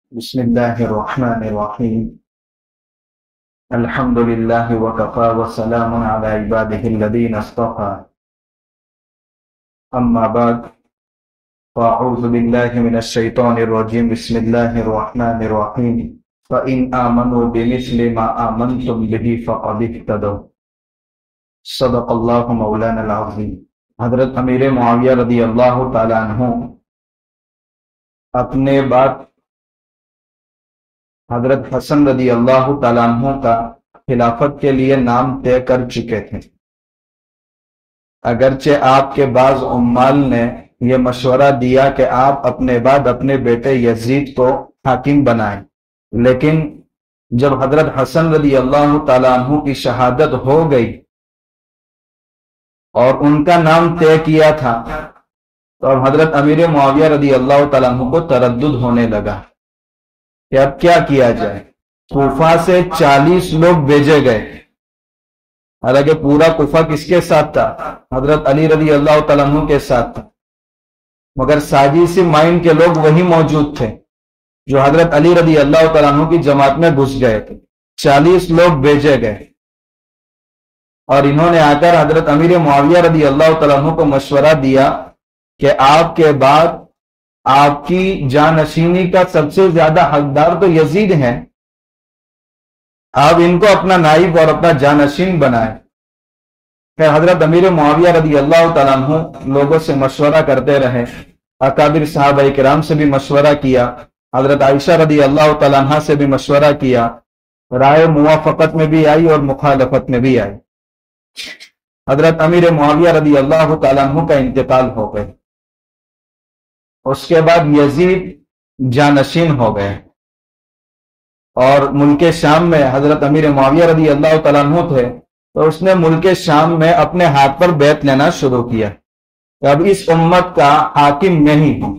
بسم الله الرحمن الرحيم. الحمد لله وكفى وسلام على عباده الذين اصطفى. أما بعد فأعوذ بالله من الشيطان الرجيم. بسم الله الرحمن الرحيم. فإن آمنوا بمثل ما آمنتم به فقد اهتدوا. صدق اللہ مولانا العظیم. حضرت امیر معاویہ رضی اللہ تعالیٰ عنہ اپنے بعد حضرت حسن رضی اللہ تعالیٰ عنہ کا خلافت کے لیے نام طے کر چکے تھے، اگرچہ آپ کے بعض عمال نے یہ مشورہ دیا کہ آپ اپنے بعد اپنے بیٹے یزید کو حاکم بنائیں، لیکن جب حضرت حسن رضی اللہ تعالیٰ عنہ کی شہادت ہو گئی اور ان کا نام طے کیا تھا تو اب حضرت امیر معاویہ رضی اللہ تعالیٰ عنہ کو تردد ہونے لگا کہ اب کیا کیا جائے۔ کوفہ سے 40 لوگ بھیجے گئے، حالانکہ پورا کوفہ کس کے ساتھ تھا؟ حضرت علی رضی اللہ تعالیٰ عنہ کے ساتھ تھا، مگر سازشی مائنڈ کے لوگ وہی موجود تھے جو حضرت علی رضی اللہ تعالیٰ عنہ کی جماعت میں گھس گئے تھے۔ 40 لوگ بھیجے گئے اور انہوں نے آ کر حضرت امیر معاویہ رضی اللہ تعالیٰ عنہ کو مشورہ دیا کہ آپ کے بعد آپ کی جانشینی کا سب سے زیادہ حقدار تو یزید ہیں، آپ ان کو اپنا نائب اور اپنا جانشین بنائیں۔ پھر حضرت امیر معاویہ رضی اللہ تعالیٰ عنہ لوگوں سے مشورہ کرتے رہے، اکابر صحابہ کرام سے بھی مشورہ کیا، حضرت عائشہ رضی اللہ تعالیٰ عنہ سے بھی مشورہ کیا، رائے موافقت میں بھی آئی اور مخالفت میں بھی آئی۔ حضرت امیر معاویہ رضی اللہ تعالیٰ عنہ کا انتقال ہو گئے، اس کے بعد یزید جانشین ہو گئے اور ملک شام میں حضرت امیر معاویہ رضی اللہ تعالیٰ عنہ تھے تو اس نے ملک شام میں اپنے ہاتھ پر بیعت لینا شروع کیا کہ اب اس امت کا حاکم میں ہی ہوں۔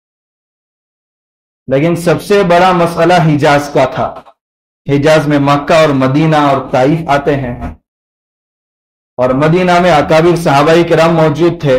لیکن سب سے بڑا مسئلہ حجاز کا تھا۔ حجاز میں مکہ اور مدینہ اور طائف آتے ہیں اور مدینہ میں اکابر صحابہ کرام موجود تھے،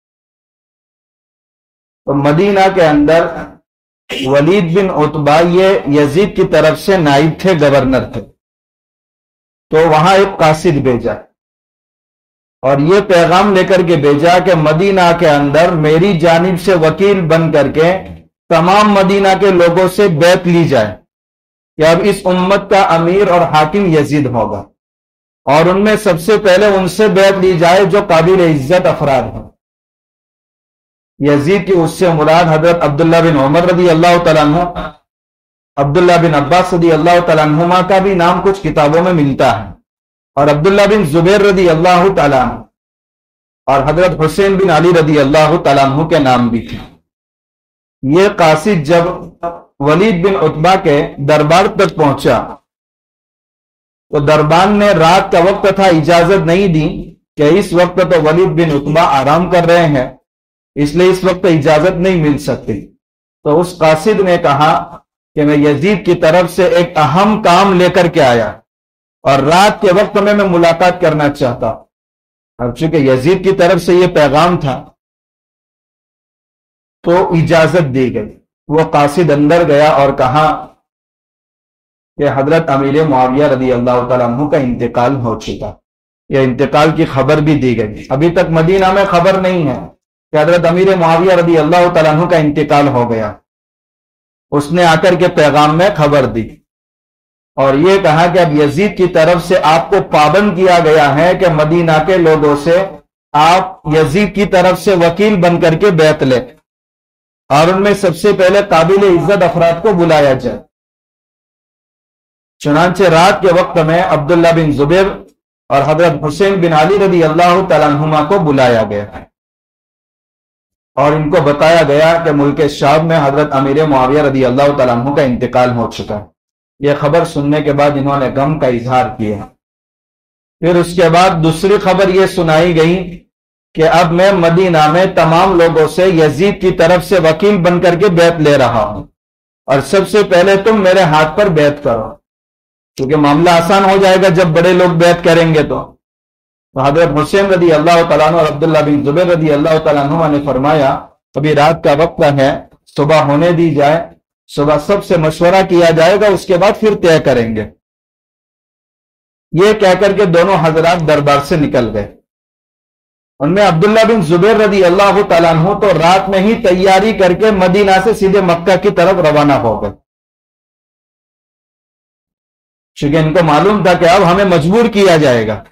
تو مدینہ کے اندر ولید بن عتبہ یہ یزید کی طرف سے نائب تھے، گورنر تھے، تو وہاں ایک قاصد بھیجا اور یہ پیغام لے کر کے بھیجا کہ مدینہ کے اندر میری جانب سے وکیل بن کر کے تمام مدینہ کے لوگوں سے بیعت لی جائے کہ اب اس امت کا امیر اور حاکم یزید ہوگا، اور ان میں سب سے پہلے ان سے بیعت لی جائے جو قابل عزت افراد ہیں۔ یزید کی اس سے مراد حضرت عبداللہ بن عمر رضی اللہ تعالیٰ عنہ، عبداللہ بن عباس رضی اللہ تعالیٰ عنہما کا بھی نام کچھ کتابوں میں ملتا ہے، اور عبداللہ بن زبیر رضی اللہ تعالیٰ عنہ اور حضرت حسین بن علی رضی اللہ تعالیٰ عنہ کے نام بھی تھے۔ یہ قاصد جب ولید بن عتبہ کے دربار تک پہنچا تو دربان نے رات کا وقت تھا، اجازت نہیں دی کہ اس وقت تو ولید بن عتبہ آرام کر رہے ہیں، اس لیے اس وقت اجازت نہیں مل سکتی۔ تو اس قاصد نے کہا کہ میں یزید کی طرف سے ایک اہم کام لے کر کے آیا اور رات کے وقت میں ملاقات کرنا چاہتا ہوں۔ اب چونکہ یزید کی طرف سے یہ پیغام تھا تو اجازت دی گئی۔ وہ قاصد اندر گیا اور کہا کہ حضرت امیر معاویہ رضی اللہ تعالیٰ عنہ کا انتقال ہو چکا، یہ انتقال کی خبر بھی دی گئی، ابھی تک مدینہ میں خبر نہیں ہے کہ حضرت امیر معاویہ رضی اللہ تعالیٰ عنہ کا انتقال ہو گیا۔ اس نے آ کر کے پیغام میں خبر دی اور یہ کہا کہ اب یزید کی طرف سے آپ کو پابند کیا گیا ہے کہ مدینہ کے لوگوں سے آپ یزید کی طرف سے وکیل بن کر کے بیعت لیں اور ان میں سب سے پہلے قابل عزت افراد کو بلایا جائے۔ چنانچہ رات کے وقت میں عبداللہ بن زبیر اور حضرت حسین بن علی رضی اللہ تعالیٰ عنہما کو بلایا گیا اور ان کو بتایا گیا کہ ملک شام میں حضرت امیر معاویہ رضی اللہ تعالیٰ عنہ کا انتقال ہو چکا ہے۔ یہ خبر سننے کے بعد انہوں نے غم کا اظہار کیا۔ پھر اس کے بعد دوسری خبر یہ سنائی گئی کہ اب میں مدینہ میں تمام لوگوں سے یزید کی طرف سے وکیل بن کر کے بیعت لے رہا ہوں اور سب سے پہلے تم میرے ہاتھ پر بیعت کرو، کیونکہ معاملہ آسان ہو جائے گا جب بڑے لوگ بیعت کریں گے۔ تو حضرت حسین رضی اللہ تعالیٰ عنہ اور عبداللہ بن زبیر رضی اللہ تعالیٰ عنہ نے فرمایا ابھی رات کا وقت ہے، صبح ہونے دی جائے صبح سب سے مشورہ کیا جائے گا، اس کے بعد پھر طے کریں گے۔ یہ کہہ کر کے دونوں حضرات دربار سے نکل گئے۔ ان میں عبداللہ بن زبیر رضی اللہ تعالیٰ عنہ تو رات میں ہی تیاری کر کے مدینہ سے سیدھے مکہ کی طرف روانہ ہو گئے، چونکہ ان کو معلوم تھا کہ اب ہمیں مجبور کیا جائے گا۔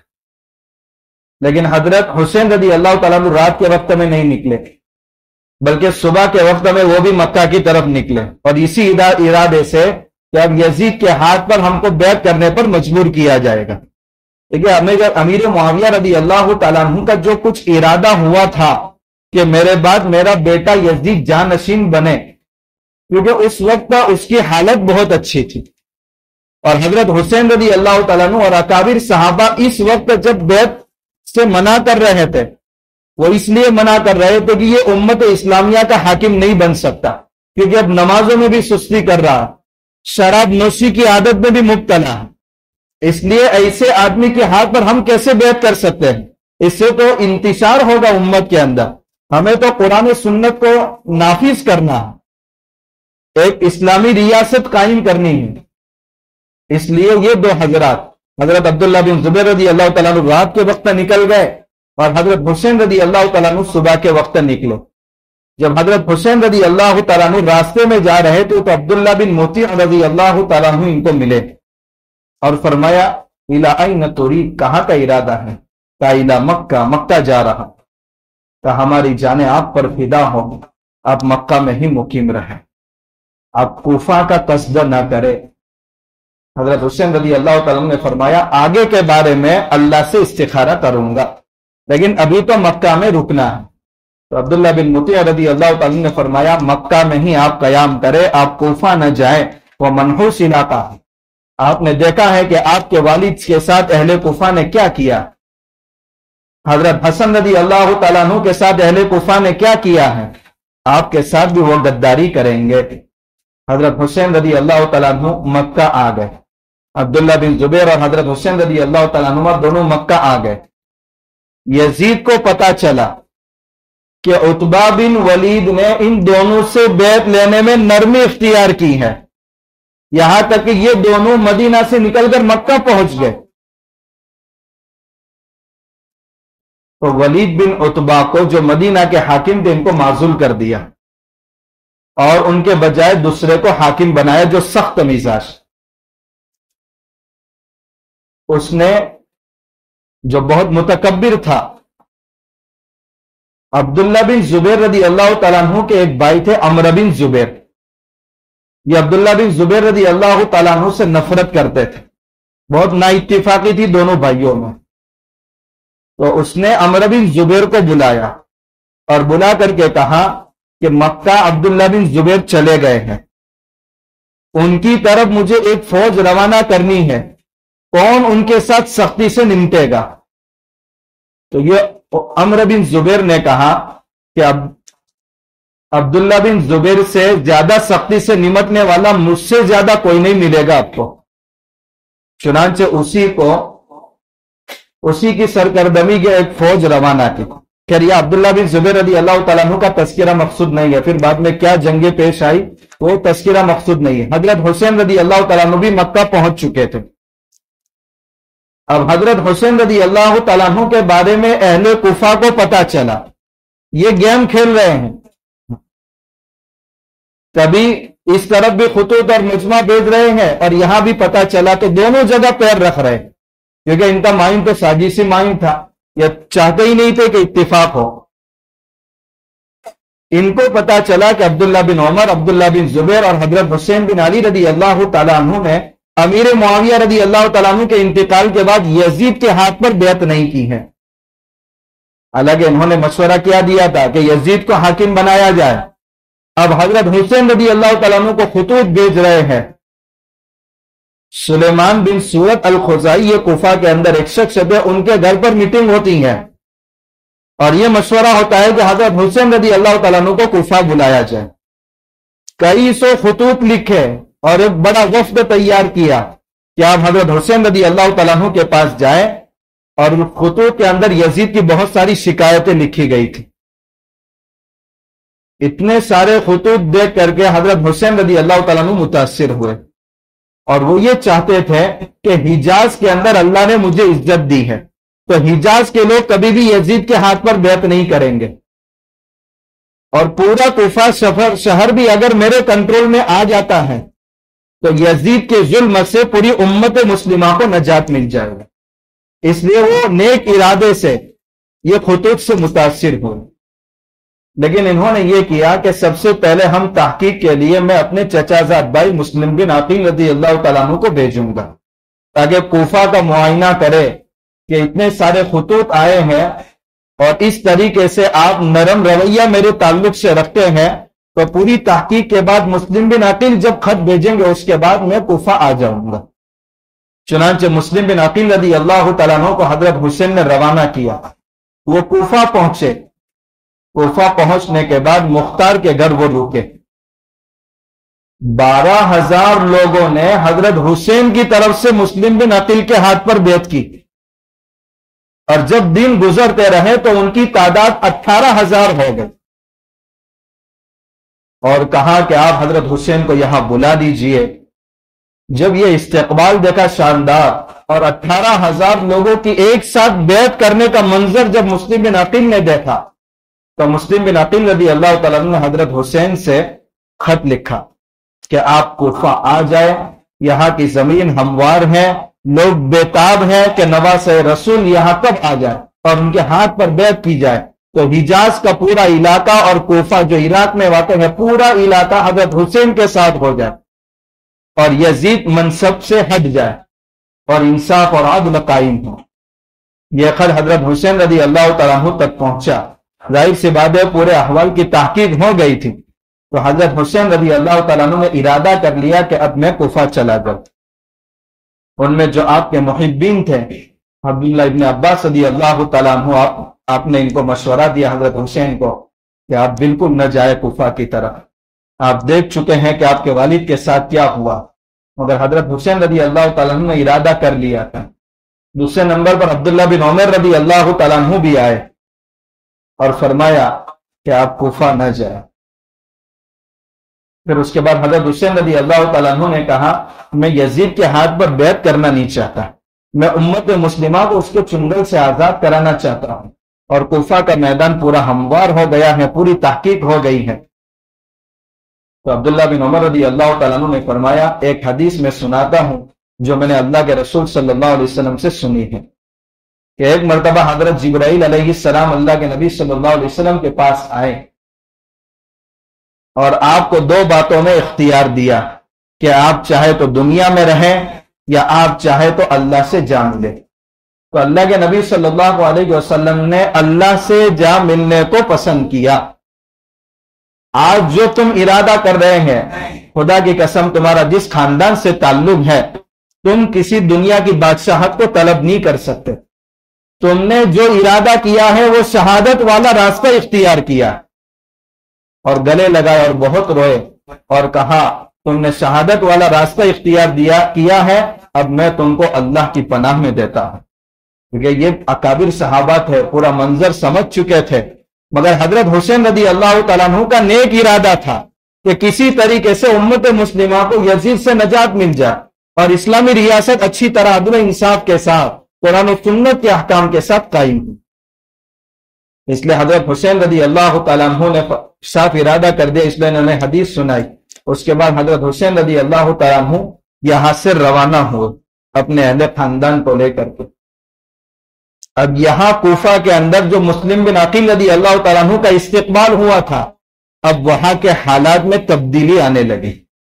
لیکن حضرت حسین رضی اللہ تعالیٰ عنہ رات کے وقت میں نہیں نکلے، بلکہ صبح کے وقت میں وہ بھی مکہ کی طرف نکلے، اور اسی ارادے سے کہ اب یزید کے ہاتھ پر ہم کو بیعت کرنے پر مجبور کیا جائے گا۔ دیکھیے امیر معاویہ رضی اللہ تعالیٰ عنہ کا جو کچھ ارادہ ہوا تھا کہ میرے بعد میرا بیٹا یزید جانشین بنے، کیونکہ اس وقت اس کی حالت بہت اچھی تھی، اور حضرت حسین رضی اللہ تعالیٰ عنہ اور اکابر صحابہ اس وقت جب بیعت سے منع کر رہے تھے، وہ اس لیے منع کر رہے تھے کہ یہ امت اسلامیہ کا حاکم نہیں بن سکتا، کیونکہ اب نمازوں میں بھی سستی کر رہا، شراب نوشی کی عادت میں بھی مبتلا ہے، اس لیے ایسے آدمی کے ہاتھ پر ہم کیسے بیعت کر سکتے ہیں؟ اس سے تو انتشار ہوگا امت کے اندر، ہمیں تو قرآن سنت کو نافذ کرنا ہے، ایک اسلامی ریاست قائم کرنی ہے۔ اس لیے یہ دو حضرات، حضرت عبداللہ بن زبیر رضی اللہ تعالیٰ عنہ رات کے وقت نکل گئے، اور حضرت حسین رضی اللہ تعالیٰ عنہ صبح کے وقت نکلے۔ جب حضرت حسین رضی اللہ تعالیٰ عنہ راستے میں جا رہے تھے تو عبداللہ بن مطیع رضی اللہ تعالیٰ عنہ ان کو ملے اور فرمایا الی این ترید، کہاں کا ارادہ ہے؟ کہا الی مکہ، مکہ جا رہا۔ کہا ہماری جانیں آپ پر فدا ہو، آپ مکہ میں ہی مقیم رہیں، آپ کوفہ کا قصد نہ کرے۔ حضرت حسین رضی اللہ تعالیٰ عنہ نے فرمایا آگے کے بارے میں اللہ سے استخارہ کروں گا، لیکن ابھی تو مکہ میں رکنا ہے۔ تو عبداللہ بن مطیع رضی اللہ تعالیٰ عنہ نے فرمایا مکہ میں ہی آپ قیام کرے، آپ کوفہ نہ جائیں، وہ منحوس علاقہ ہے۔ آپ نے دیکھا ہے کہ آپ کے والد کے ساتھ اہل کوفہ نے کیا کیا، حضرت حسن رضی اللہ تعالیٰ عنہ کے ساتھ اہل کوفہ نے کیا کیا ہے، آپ کے ساتھ بھی وہ غداری کریں گے۔ حضرت حسین رضی اللہ تعالیٰ عنہ مکہ آ گئے، عبداللہ بن زبیر اور حضرت حسین رضی اللہ تعالیٰ عنہ دونوں مکہ آ گئے۔ یزید کو پتا چلا کہ عتبہ بن ولید نے ان دونوں سے بیعت لینے میں نرمی اختیار کی ہے، یہاں تک کہ یہ دونوں مدینہ سے نکل کر مکہ پہنچ گئے۔ تو ولید بن عتبہ کو جو مدینہ کے حاکم تھے ان کو معزول کر دیا، اور ان کے بجائے دوسرے کو حاکم بنایا جو سخت مزاج۔ اس نے جو بہت متکبر تھا، عبداللہ بن زبیر رضی اللہ تعالیٰ عنہ کے ایک بھائی تھے عمرو بن زبیر، یہ عبداللہ بن زبیر رضی اللہ تعالیٰ عنہ سے نفرت کرتے تھے، بہت نا اتفاقی تھی دونوں بھائیوں میں۔ تو اس نے عمرو بن زبیر کو بلایا اور بلا کر کے کہا کہ مکہ عبداللہ بن زبیر چلے گئے ہیں، ان کی طرف مجھے ایک فوج روانہ کرنی ہے، کون ان کے ساتھ سختی سے نمٹے گا؟ تو یہ عمرو بن زبیر نے کہا کہ اب عبداللہ بن زبیر سے زیادہ سختی سے نمٹنے والا مجھ سے زیادہ کوئی نہیں ملے گا آپ کو۔ چنانچہ اسی کی سرگردمی کے ایک فوج روانہ کی۔ خیر یہ عبداللہ بن زبیر رضی اللہ تعالیٰ عنہ کا تذکرہ مقصود نہیں ہے، پھر بعد میں کیا جنگیں پیش آئی وہ تذکرہ مقصود نہیں ہے۔ حضرت حسین رضی اللہ تعالیٰ عنہ بھی مکہ پہنچ چکے تھے۔ اب حضرت حسین رضی اللہ تعالیٰ عنہ کے بارے میں اہل کوفہ کو پتا چلا، یہ گیم کھیل رہے ہیں، کبھی اس طرف بھی خطوط اور مجمع بھیج رہے ہیں اور یہاں بھی پتا چلا، تو دونوں جگہ پیر رکھ رہے ہیں، کیونکہ ان کا مائنڈ تو سازشی مائنڈ تھا، یہ چاہتے ہی نہیں تھے کہ اتفاق ہو۔ ان کو پتا چلا کہ عبداللہ بن عمر، عبداللہ بن زبیر اور حضرت حسین بن علی رضی اللہ تعالیٰ عنہ نے امیر معاویہ رضی اللہ تعالیٰ عنہ کے انتقال کے بعد یزید کے ہاتھ پر بیعت نہیں کی ہے، حالانکہ انہوں نے مشورہ کیا دیا تھا کہ یزید کو حاکم بنایا جائے۔ اب حضرت حسین رضی اللہ تعالیٰ عنہ کو خطوط بھیج رہے ہیں۔ سلیمان بن سورت الخزائی یہ کوفہ کے اندر ایک شخص تھے، ان کے گھر پر میٹنگ ہوتی ہے اور یہ مشورہ ہوتا ہے کہ حضرت حسین رضی اللہ تعالیٰ عنہ کو کوفہ بلایا جائے۔ کئی سو خطوط لکھے اور ایک بڑا وفد تیار کیا کہ آپ حضرت حسین رضی اللہ تعالیٰ عنہ کے پاس جائیں، اور خطوط کے اندر یزید کی بہت ساری شکایتیں لکھی گئی تھی۔ اتنے سارے خطوط دیکھ کر کے حضرت حسین رضی اللہ تعالیٰ عنہ متاثر ہوئے، اور وہ یہ چاہتے تھے کہ حجاز کے اندر اللہ نے مجھے عزت دی ہے، تو حجاز کے لوگ کبھی بھی یزید کے ہاتھ پر بیعت نہیں کریں گے، اور پورا کوفہ شہر بھی اگر میرے کنٹرول میں آ جاتا ہے تو یزید کے ظلم سے پوری امت مسلمہ کو نجات مل جائے گا۔ اس لیے وہ نیک ارادے سے یہ خطوط سے متاثر ہوئے، لیکن انہوں نے یہ کیا کہ سب سے پہلے ہم تحقیق کے لیے میں اپنے چچا زاد بھائی مسلم بن عقیل رضی اللہ تعالیٰ عنہ کو بھیجوں گا تاکہ کوفہ کا معائنہ کرے کہ اتنے سارے خطوط آئے ہیں اور اس طریقے سے آپ نرم رویہ میرے تعلق سے رکھتے ہیں، تو پوری تحقیق کے بعد مسلم بن عقیل جب خط بھیجیں گے اس کے بعد میں کوفہ آ جاؤں گا۔ چنانچہ مسلم بن عقیل رضی اللہ تعالیٰ عنہ کو حضرت حسین نے روانہ کیا، وہ کوفہ پہنچے۔ کوفہ پہنچنے کے بعد مختار کے گھر وہ رکے۔ 12,000 لوگوں نے حضرت حسین کی طرف سے مسلم بن عقیل کے ہاتھ پر بیعت کی، اور جب دن گزرتے رہے تو ان کی تعداد 18,000 ہو گئی، اور کہا کہ آپ حضرت حسین کو یہاں بلا دیجئے۔ جب یہ استقبال دیکھا شاندار، اور 18,000 لوگوں کی ایک ساتھ بیعت کرنے کا منظر جب مسلم بن عقیل نے دیکھا تو مسلم بن عقیل رضی اللہ تعالیٰ عنہ نے حضرت حسین سے خط لکھا کہ آپ کوفہ آ جائے، یہاں کی زمین ہموار ہے، لوگ بےتاب ہیں کہ نواسہ رسول یہاں کب آ جائے اور ان کے ہاتھ پر بیعت کی جائے، تو حجاز کا پورا علاقہ اور کوفہ جو عراق میں واقع ہے پورا علاقہ حضرت حسین کے ساتھ ہو جائے، اور یزید منصب سے ہٹ جائے، اور انصاف اور عدل قائم ہو۔ یہ خط حضرت حسین رضی اللہ تعالیٰ عنہ تک پہنچا۔ ظاہر سی بات ہے پورے احوال کی تحقیق ہو گئی تھی، تو حضرت حسین رضی اللہ تعالیٰ عنہ نے ارادہ کر لیا کہ اب میں کوفہ چلا جاؤں۔ ان میں جو آپ کے محبین تھے عبداللہ ابن عباس رضی اللہ تعالیٰ عنہ، آپ نے ان کو مشورہ دیا حضرت حسین کو کہ آپ بالکل نہ جائے کوفہ کی طرف، آپ دیکھ چکے ہیں کہ آپ کے والد کے ساتھ کیا ہوا، مگر حضرت حسین رضی اللہ تعالیٰ عنہ نے ارادہ کر لیا تھا۔ دوسرے نمبر پر عبداللہ بن عمر رضی اللہ تعالیٰ عنہ بھی آئے اور فرمایا کہ آپ کوفہ نہ جائیں۔ پھر اس کے بعد حضرت حسین رضی اللہ تعالیٰ عنہ نے کہا میں یزید کے ہاتھ پر بیعت کرنا نہیں چاہتا، میں امت مسلمہ کو اس کے چنگل سے آزاد کرانا چاہتا ہوں، اور کوفہ کا میدان پورا ہموار ہو گیا ہے، پوری تحقیق ہو گئی ہے۔ تو عبداللہ بن عمر رضی اللہ تعالیٰ عنہ نے فرمایا ایک حدیث میں سناتا ہوں جو میں نے اللہ کے رسول صلی اللہ علیہ وسلم سے سنی ہے کہ ایک مرتبہ حضرت جبرائیل علیہ السلام اللہ کے نبی صلی اللہ علیہ وسلم کے پاس آئے اور آپ کو 2 باتوں میں اختیار دیا کہ آپ چاہے تو دنیا میں رہیں یا آپ چاہے تو اللہ سے جا ملے۔ تو اللہ کے نبی صلی اللہ علیہ وسلم نے اللہ سے جا ملنے کو پسند کیا۔ آج جو تم ارادہ کر رہے ہیں، خدا کی قسم تمہارا جس خاندان سے تعلق ہے تم کسی دنیا کی بادشاہت کو طلب نہیں کر سکتے، تم نے جو ارادہ کیا ہے وہ شہادت والا راستہ اختیار کیا، اور گلے لگائے اور بہت روئے اور کہا تم نے شہادت والا راستہ اختیار کیا ہے، اب میں تم کو اللہ کی پناہ میں دیتا ہوں۔ کیونکہ یہ اکابر صحابہ تھے، پورا منظر سمجھ چکے تھے، مگر حضرت حسین رضی اللہ تعالیٰ عنہ کا نیک ارادہ تھا کہ کسی طریقے سے امت مسلمہ کو یزید سے نجات مل جائے اور اسلامی ریاست اچھی طرح عدل و انصاف کے ساتھ قرآن و سنت کے احکام کے ساتھ قائم ہو۔ اس لیے حضرت حسین رضی اللہ تعالیٰ عنہ نے صاف ارادہ کر دیا، اس لیے انہوں نے حدیث سنائی۔ اس کے بعد حضرت حسین رضی اللہ تعالیٰ عنہ یہاں سے روانہ ہوئے اپنے اہل خاندان کو لے کر کے۔ اب یہاں کوفہ کے اندر جو مسلم بن عقیل رضی اللہ تعالیٰ عنہ کا استقبال ہوا تھا، اب وہاں کے حالات میں تبدیلی آنے لگی۔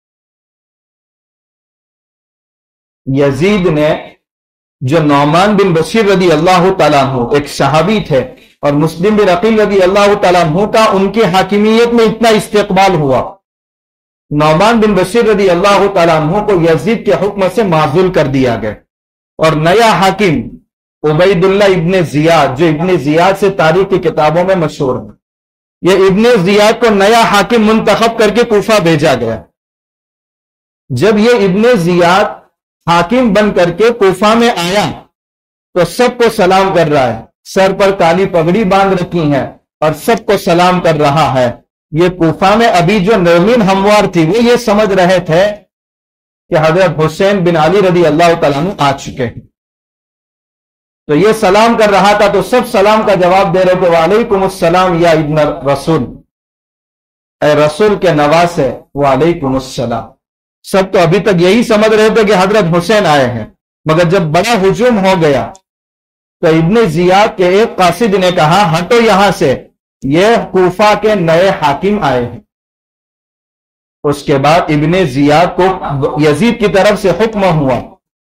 یزید نے جو نعمان بن بشیر رضی اللہ تعالیٰ عنہ ایک صحابی تھے، اور مسلم بن عقیل رضی اللہ تعالیٰ عنہ کا ان کی حاکمیت میں اتنا استقبال ہوا، نعمان بن بشیر رضی اللہ تعالیٰ عنہ کو یزید کے حکم سے معزول کر دیا گیا، اور نیا حاکم عبید اللہ ابن زیاد، جو ابن زیاد سے تاریخ کی کتابوں میں مشہور ہے، یہ ابن زیاد کو نیا حاکم منتخب کر کے کوفہ بھیجا گیا۔ جب یہ ابن زیاد حاکم بن کر کے کوفہ میں آیا تو سب کو سلام کر رہا ہے، سر پر کالی پگڑی باندھ رکھی ہے اور سب کو سلام کر رہا ہے۔ یہ کوفہ میں ابھی جو زمین ہموار تھی وہ یہ سمجھ رہے تھے کہ حضرت حسین بن علی رضی اللہ تعالیٰ عنہ آ چکے ہیں، تو یہ سلام کر رہا تھا تو سب سلام کا جواب دے رہے تھے، وعلیکم السلام یا ابن رسول، اے رسول کے نواسے، وعلیکم السلام۔ سب تو ابھی تک یہی سمجھ رہے تھے کہ حضرت حسین آئے ہیں، مگر جب بڑا ہجوم ہو گیا تو ابن زیاد کے ایک قاصد نے کہا ہٹو یہاں سے، یہ کوفہ کے نئے حاکم آئے ہیں۔ اس کے بعد ابن زیاد کو یزید کی طرف سے حکم ہوا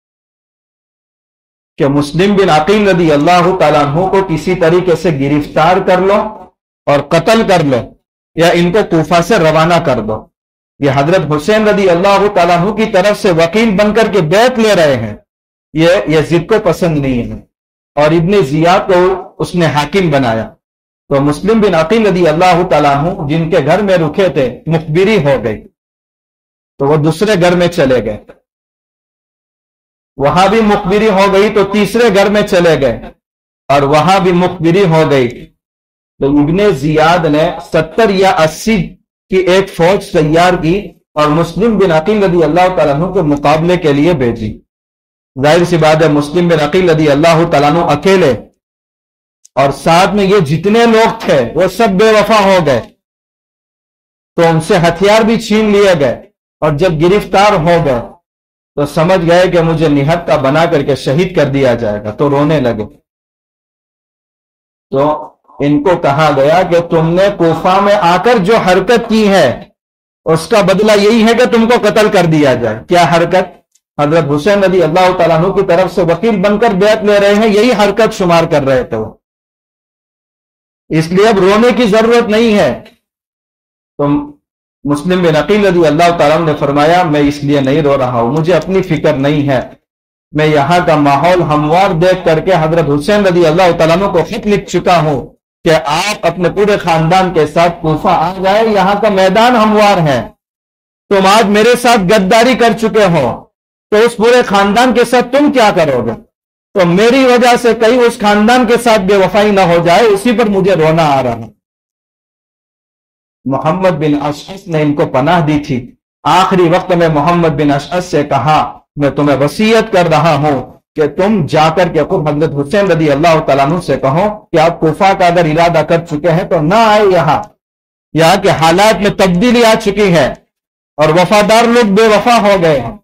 کہ مسلم بن عقیل رضی اللہ تعالیٰ عنہ کو کسی طریقے سے گرفتار کر لو اور قتل کر لو یا ان کو کوفہ سے روانہ کر دو، یہ حضرت حسین رضی اللہ تعالیٰ عنہ کی طرف سے وکیل بن کر کے بیعت لے رہے ہیں، یہ یزید کو پسند نہیں ہے، اور ابن زیاد کو اس نے حاکم بنایا۔ تو مسلم بن عقیل رضی اللہ تعالیٰ عنہ جن کے گھر میں رکے تھے مخبری ہو گئی، تو وہ دوسرے گھر میں چلے گئے، وہاں بھی مخبری ہو گئی تو تیسرے گھر میں چلے گئے اور وہاں بھی مخبری ہو گئی، تو ابن زیاد نے 70 یا 80 کی ایک فوج تیار کی اور مسلم بن عقیل رضی اللہ تعالیٰ عنہ کے مقابلے کے لیے بھیجی۔ ظاہر سی بات ہے مسلم بن عقیل رضی اللہ تعالیٰ عنہ اکیلے اور ساتھ میں یہ جتنے لوگ تھے وہ سب بے وفا ہو گئے، تو ان سے ہتھیار بھی چھین لیے گئے، اور جب گرفتار ہو گئے تو سمجھ گئے کہ مجھے نہتہ بنا کر کے شہید کر دیا جائے گا، تو رونے لگے۔ تو ان کو کہا گیا کہ تم نے کوفہ میں آ کر جو حرکت کی ہے اس کا بدلہ یہی ہے کہ تم کو قتل کر دیا جائے۔ کیا حرکت؟ حضرت حسین رضی اللہ تعالیٰ عنہ کی طرف سے وکیل بن کر بیعت لے رہے ہیں، یہی حرکت شمار کر رہے تھے وہ، اس لیے اب رونے کی ضرورت نہیں ہے۔ تو مسلم بن عقیل رضی اللہ تعالیٰ عنہ نے فرمایا میں اس لیے نہیں رو رہا ہوں، مجھے اپنی فکر نہیں ہے، میں یہاں کا ماحول ہموار دیکھ کر کے حضرت حسین رضی اللہ تعالیٰ عنہ کو خط لکھ چکا ہوں کہ آپ اپنے پورے خاندان کے ساتھ کوفہ آ جائے، یہاں کا میدان ہموار ہے، تم آج میرے ساتھ غداری کر چکے ہو تو اس پورے خاندان کے ساتھ تم کیا کرو گے؟ تو میری وجہ سے کہیں اس خاندان کے ساتھ بے وفائی نہ ہو جائے، اسی پر مجھے رونا آ رہا ہے۔ محمد بن اشعث نے ان کو پناہ دی تھی، آخری وقت میں محمد بن اشعث سے کہا میں تمہیں وصیت کر رہا ہوں کہ تم جا کر کے خود حضرت حسین رضی اللہ تعالیٰ عنہ سے کہو کہ آپ کوفہ کا اگر ارادہ کر چکے ہیں تو نہ آئے، یہاں کے حالات میں تبدیلی آ چکی ہے اور وفادار لوگ بے وفا ہو گئے ہیں۔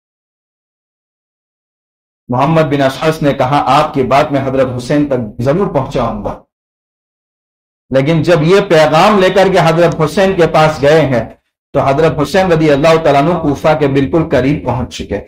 محمد بن اشعث نے کہا آپ کی بات میں حضرت حسین تک ضرور پہنچاؤں گا، لیکن جب یہ پیغام لے کر کے حضرت حسین کے پاس گئے ہیں تو حضرت حسین رضی اللہ تعالیٰ عنہ کوفہ کے بالکل قریب پہنچ چکے،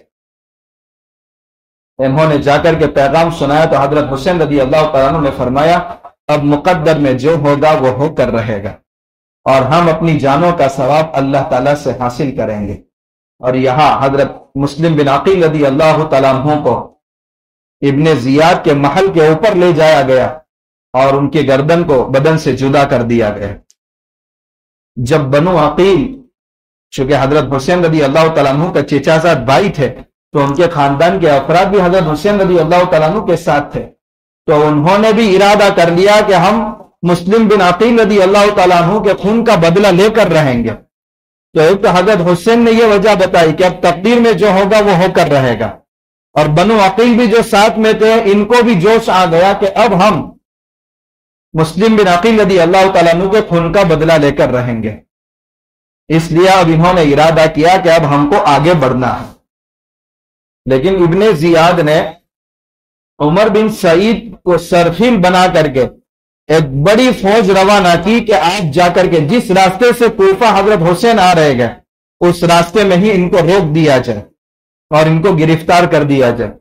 انہوں نے جا کر کے پیغام سنایا تو حضرت حسین رضی اللہ تعالیٰ عنہ نے فرمایا اب مقدر میں جو ہوگا وہ ہو کر رہے گا، اور ہم اپنی جانوں کا ثواب اللہ تعالیٰ سے حاصل کریں گے۔ اور یہاں حضرت مسلم بن عقیل رضی اللہ تعالیٰ عنہ کو ابن زیاد کے محل کے اوپر لے جایا گیا اور ان کی گردن کو بدن سے جدا کر دیا گیا۔ جب بنو عقیل چونکہ حضرت حسین رضی اللہ تعالیٰ عنہ کا چچا زاد بھائی تھے تو ان کے خاندان کے افراد بھی حضرت حسین رضی اللہ تعالیٰ عنہ کے ساتھ تھے، تو انہوں نے بھی ارادہ کر لیا کہ ہم مسلم بن عقیل رضی اللہ تعالیٰ عنہ کے خون کا بدلہ لے کر رہیں گے۔ تو ایک تو حضرت حسین نے یہ وجہ بتائی کہ اب تقدیر میں جو ہوگا وہ ہو کر رہے گا، اور بنو عقیل بھی جو ساتھ میں تھے ان کو بھی جوش آ گیا کہ اب ہم مسلم بن عقیل رضی اللہ تعالیٰ عنہ کے خون کا بدلہ لے کر رہیں گے، اس لیے اب انہوں نے ارادہ کیا کہ اب ہم کو آگے بڑھنا ہے۔ لیکن ابن زیاد نے عمر بن سعید کو سرخیل بنا کر کے ایک بڑی فوج روانہ کی کہ آپ جا کر کے جس راستے سے کوفہ حضرت حسین آ رہے گئے اس راستے میں ہی ان کو روک دیا جائے اور ان کو گرفتار کر دیا جائے۔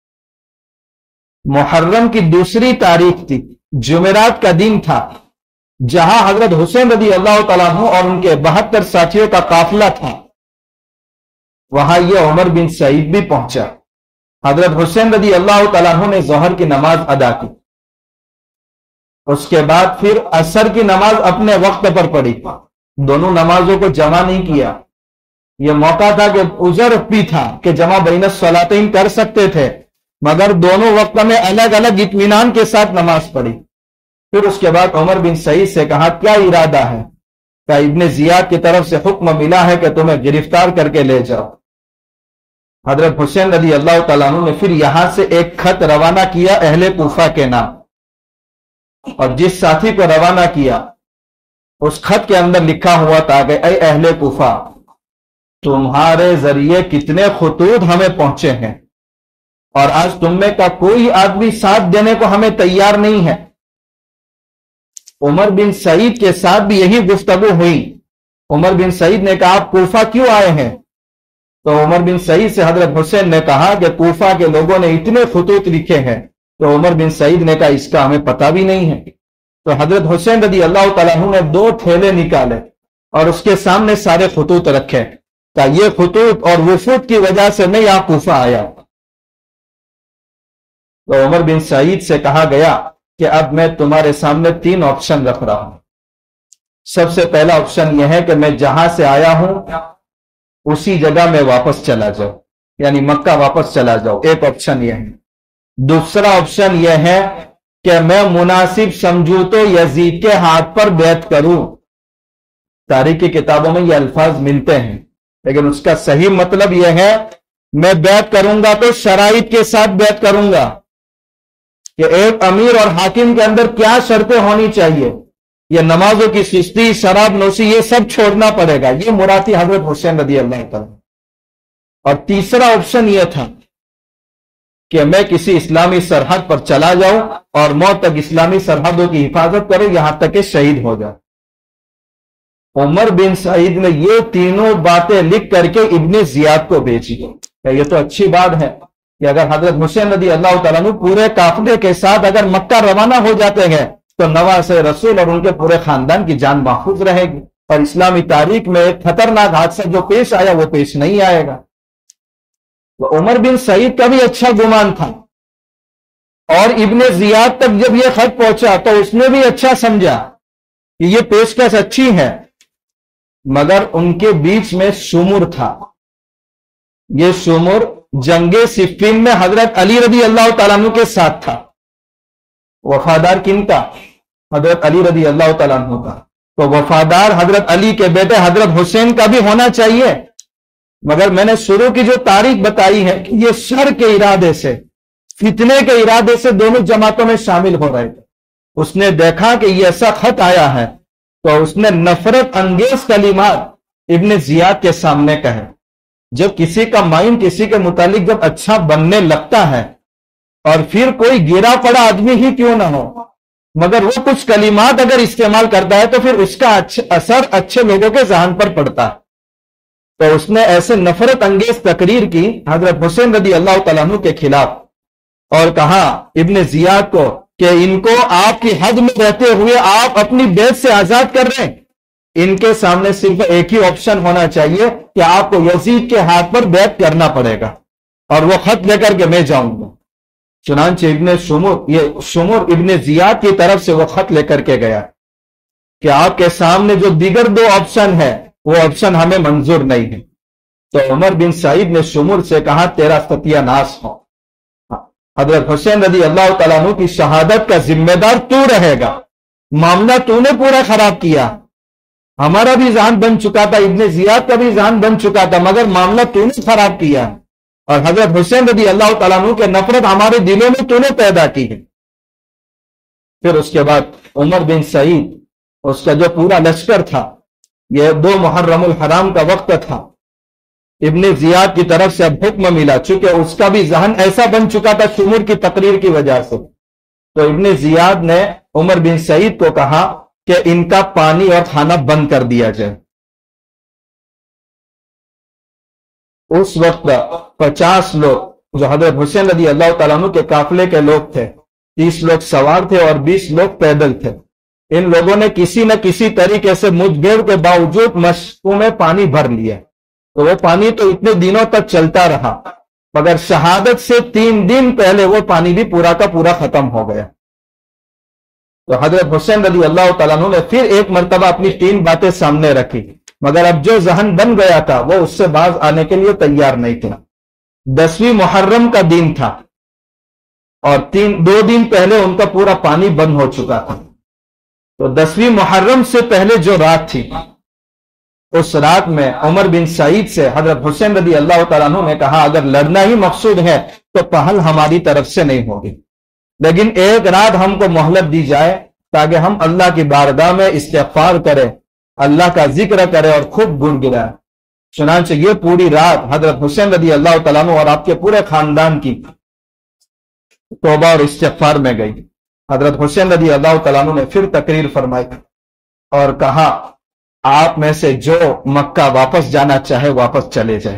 محرم کی دوسری تاریخ تھی، جمعرات کا دن تھا، جہاں حضرت حسین رضی اللہ تعالیٰ عنہ اور ان کے 72 ساتھیوں کا قافلہ تھا، وہاں یہ عمر بن سعید بھی پہنچا۔ حضرت حسین رضی اللہ تعالیٰ عنہ نے ظہر کی نماز ادا کی، اس کے بعد پھر عصر کی نماز اپنے وقت پر پڑھی، دونوں نمازوں کو جمع نہیں کیا۔ یہ موقع تھا کہ عذر بھی تھا کہ جمع بین الصلاتین کر سکتے تھے، مگر دونوں وقت میں الگ الگ اطمینان کے ساتھ نماز پڑھی۔ پھر اس کے بعد عمر بن سعید سے کہا کیا ارادہ ہے؟ کہ ابن زیاد کی طرف سے حکم ملا ہے کہ تمہیں گرفتار کر کے لے جاؤ۔ حضرت حسین رضی اللہ تعالیٰ عنہ نے پھر یہاں سے ایک خط روانہ کیا اہل کوفہ کے نام، اور جس ساتھی کو روانہ کیا اس خط کے اندر لکھا ہوا تھا کہ اے اہل کوفہ، تمہارے ذریعے کتنے خطوط ہمیں پہنچے ہیں، اور آج تم میں کا کوئی آدمی ساتھ دینے کو ہمیں تیار نہیں ہے۔ عمر بن سعید کے ساتھ بھی یہی گفتگو ہوئی۔ عمر بن سعید نے کہا آپ کوفہ کیوں آئے ہیں؟ تو عمر بن سعید سے حضرت حسین نے کہا کہ کوفہ کے لوگوں نے اتنے خطوط لکھے ہیں۔ تو عمر بن سعید نے کہا اس کا ہمیں پتہ بھی نہیں ہے۔ تو حضرت حسین رضی اللہ تعالیٰ عنہ نے 2 تھیلے نکالے اور اس کے سامنے سارے خطوط رکھے کہ یہ خطوط اور وفود کی وجہ سے میں یہاں کوفہ آیا۔ تو عمر بن سعید سے کہا گیا کہ اب میں تمہارے سامنے 3 آپشن رکھ رہا ہوں۔ سب سے پہلا آپشن یہ ہے کہ میں جہاں سے آیا ہوں اسی جگہ میں واپس چلا جاؤں، یعنی مکہ واپس چلا جاؤ، ایک آپشن یہ ہے۔ دوسرا آپشن یہ ہے کہ میں مناسب سمجھوں تو یزید کے ہاتھ پر بیعت کروں۔ تاریخ کی کتابوں میں یہ الفاظ ملتے ہیں، لیکن اس کا صحیح مطلب یہ ہے میں بیعت کروں گا تو شرائط کے ساتھ بیعت کروں گا کہ ایک امیر اور حاکم کے اندر کیا شرطیں ہونی چاہیے، یہ نمازوں کی سستی، شراب نوشی، یہ سب چھوڑنا پڑے گا۔ یہ مرادی حضرت حسین رضی اللہ تعالیٰ۔ اور تیسرا آپشن یہ تھا کہ میں کسی اسلامی سرحد پر چلا جاؤں اور موت تک اسلامی سرحدوں کی حفاظت کروں یہاں تک کہ شہید ہو جائے۔ عمر بن سعید نے یہ تینوں باتیں لکھ کر کے ابن زیاد کو بھیجی۔ یہ تو اچھی بات ہے کہ اگر حضرت حسین رضی اللہ تعالیٰ عنہ پورے قافلے کے ساتھ اگر مکہ روانہ ہو جاتے ہیں تو نواز رسول اور ان کے پورے خاندان کی جان محفوظ رہے گی، اور اسلامی تاریخ میں ایک خطرناک حادثہ جو پیش آیا وہ پیش نہیں آئے گا۔ تو عمر بن سعید کا بھی اچھا گمان تھا، اور ابن زیاد تک جب یہ خط پہنچا تو اس نے بھی اچھا سمجھا کہ یہ پیشکش اچھی ہے، مگر ان کے بیچ میں شمر تھا۔ یہ شمر جنگ صفین میں حضرت علی رضی اللہ تعالیٰ عنہ کے ساتھ تھا۔ وفادار کن کا؟ حضرت علی رضی اللہ تعالیٰ عنہ کا۔ تو وفادار حضرت علی کے بیٹے حضرت حسین کا بھی ہونا چاہیے، مگر میں نے شروع کی جو تاریخ بتائی ہے کہ یہ شر کے ارادے سے، فتنے کے ارادے سے دونوں جماعتوں میں شامل ہو رہے تھے۔ اس نے دیکھا کہ یہ ایسا خط آیا ہے تو اس نے نفرت انگیز کلمات ابن زیاد کے سامنے کہے۔ جب کسی کا مائنڈ کسی کے متعلق جب اچھا بننے لگتا ہے، اور پھر کوئی گرا پڑا آدمی ہی کیوں نہ ہو، مگر وہ کچھ کلمات اگر استعمال کرتا ہے تو پھر اس کا اثر اچھے لوگوں کے ذہن پر پڑتا ہے۔ تو اس نے ایسے نفرت انگیز تقریر کی حضرت حسین رضی اللہ تعالیٰ عنہ کے خلاف، اور کہا ابن زیاد کو کہ ان کو آپ کی حد میں رہتے ہوئے آپ اپنی بیعت سے آزاد کر رہے ہیں، ان کے سامنے صرف ایک ہی آپشن ہونا چاہیے کہ آپ کو یزید کے ہاتھ پر بیعت کرنا پڑے گا، اور وہ خط لے کر کے میں جاؤں گا۔ چنانچہ شمر ابن زیاد کی طرف سے وہ خط لے کر کے گیا کہ آپ کے سامنے جو دیگر 2 آپشن ہے وہ آپشن ہمیں منظور نہیں ہے۔ تو عمر بن سعید نے شمر سے کہا تیرا ستیہ ناش ہو، حضرت حسین رضی اللہ تعالیٰ عنہ کی شہادت کا ذمہ دار تو رہے گا، معاملہ تو نے پورا خراب کیا، ہمارا بھی ذہن بن چکا تھا، ابن زیاد کا بھی ذہن بن چکا تھا، مگر معاملہ تو نے خراب کیا، اور حضرت حسین رضی اللہ تعالیٰ عنہ کے نفرت ہمارے دلوں میں تو نے پیدا کی ہے۔ پھر اس کے بعد عمر بن سعید، اس کا جو پورا لشکر تھا، یہ 2 محرم الحرام کا وقت تھا، ابن زیاد کی طرف سے اب حکم ملا، چونکہ اس کا بھی ذہن ایسا بن چکا تھا شمر کی تقریر کی وجہ سے۔ تو ابن زیاد نے عمر بن سعید کو کہا کہ ان کا پانی اور کھانا بند کر دیا جائے۔ اس وقت 50 لوگ جو حضرت حسین رضی اللہ تعالیٰ عنہ کے قافلے کے لوگ تھے، 30 لوگ سوار تھے اور 20 لوگ پیدل تھے، ان لوگوں نے کسی نہ کسی طریقے سے مجبور کے باوجود مشکوں میں پانی بھر لیا۔ تو وہ پانی تو اتنے دنوں تک چلتا رہا، مگر شہادت سے 3 دن پہلے وہ پانی بھی پورا کا پورا ختم ہو گیا۔ تو حضرت حسین رضی اللہ تعالیٰ عنہ نے پھر ایک مرتبہ اپنی 3 باتیں سامنے رکھی، مگر اب جو ذہن بن گیا تھا وہ اس سے باز آنے کے لیے تیار نہیں تھا۔ 10ویں محرم کا دن تھا، اور 2 دن پہلے ان کا پورا پانی بند ہو چکا تھا۔ تو 10ویں محرم سے پہلے جو رات تھی اس رات میں عمر بن سعید سے حضرت حسین رضی اللہ تعالیٰ عنہ نے کہا اگر لڑنا ہی مقصود ہے تو پہل ہماری طرف سے نہیں ہوگی، لیکن ایک رات ہم کو مہلت دی جائے تاکہ ہم اللہ کی بارگاہ میں استغفار کرے، اللہ کا ذکر کرے اور خوب گنگنائے۔ چنانچہ یہ پوری رات حضرت حسین رضی اللہ تعالیٰ عنہ اور آپ کے پورے خاندان کی توبہ اور استغفار میں گئی۔ حضرت حسین رضی اللہ تعالیٰ عنہ نے پھر تقریر فرمائی اور کہا آپ میں سے جو مکہ واپس جانا چاہے واپس چلے جائے،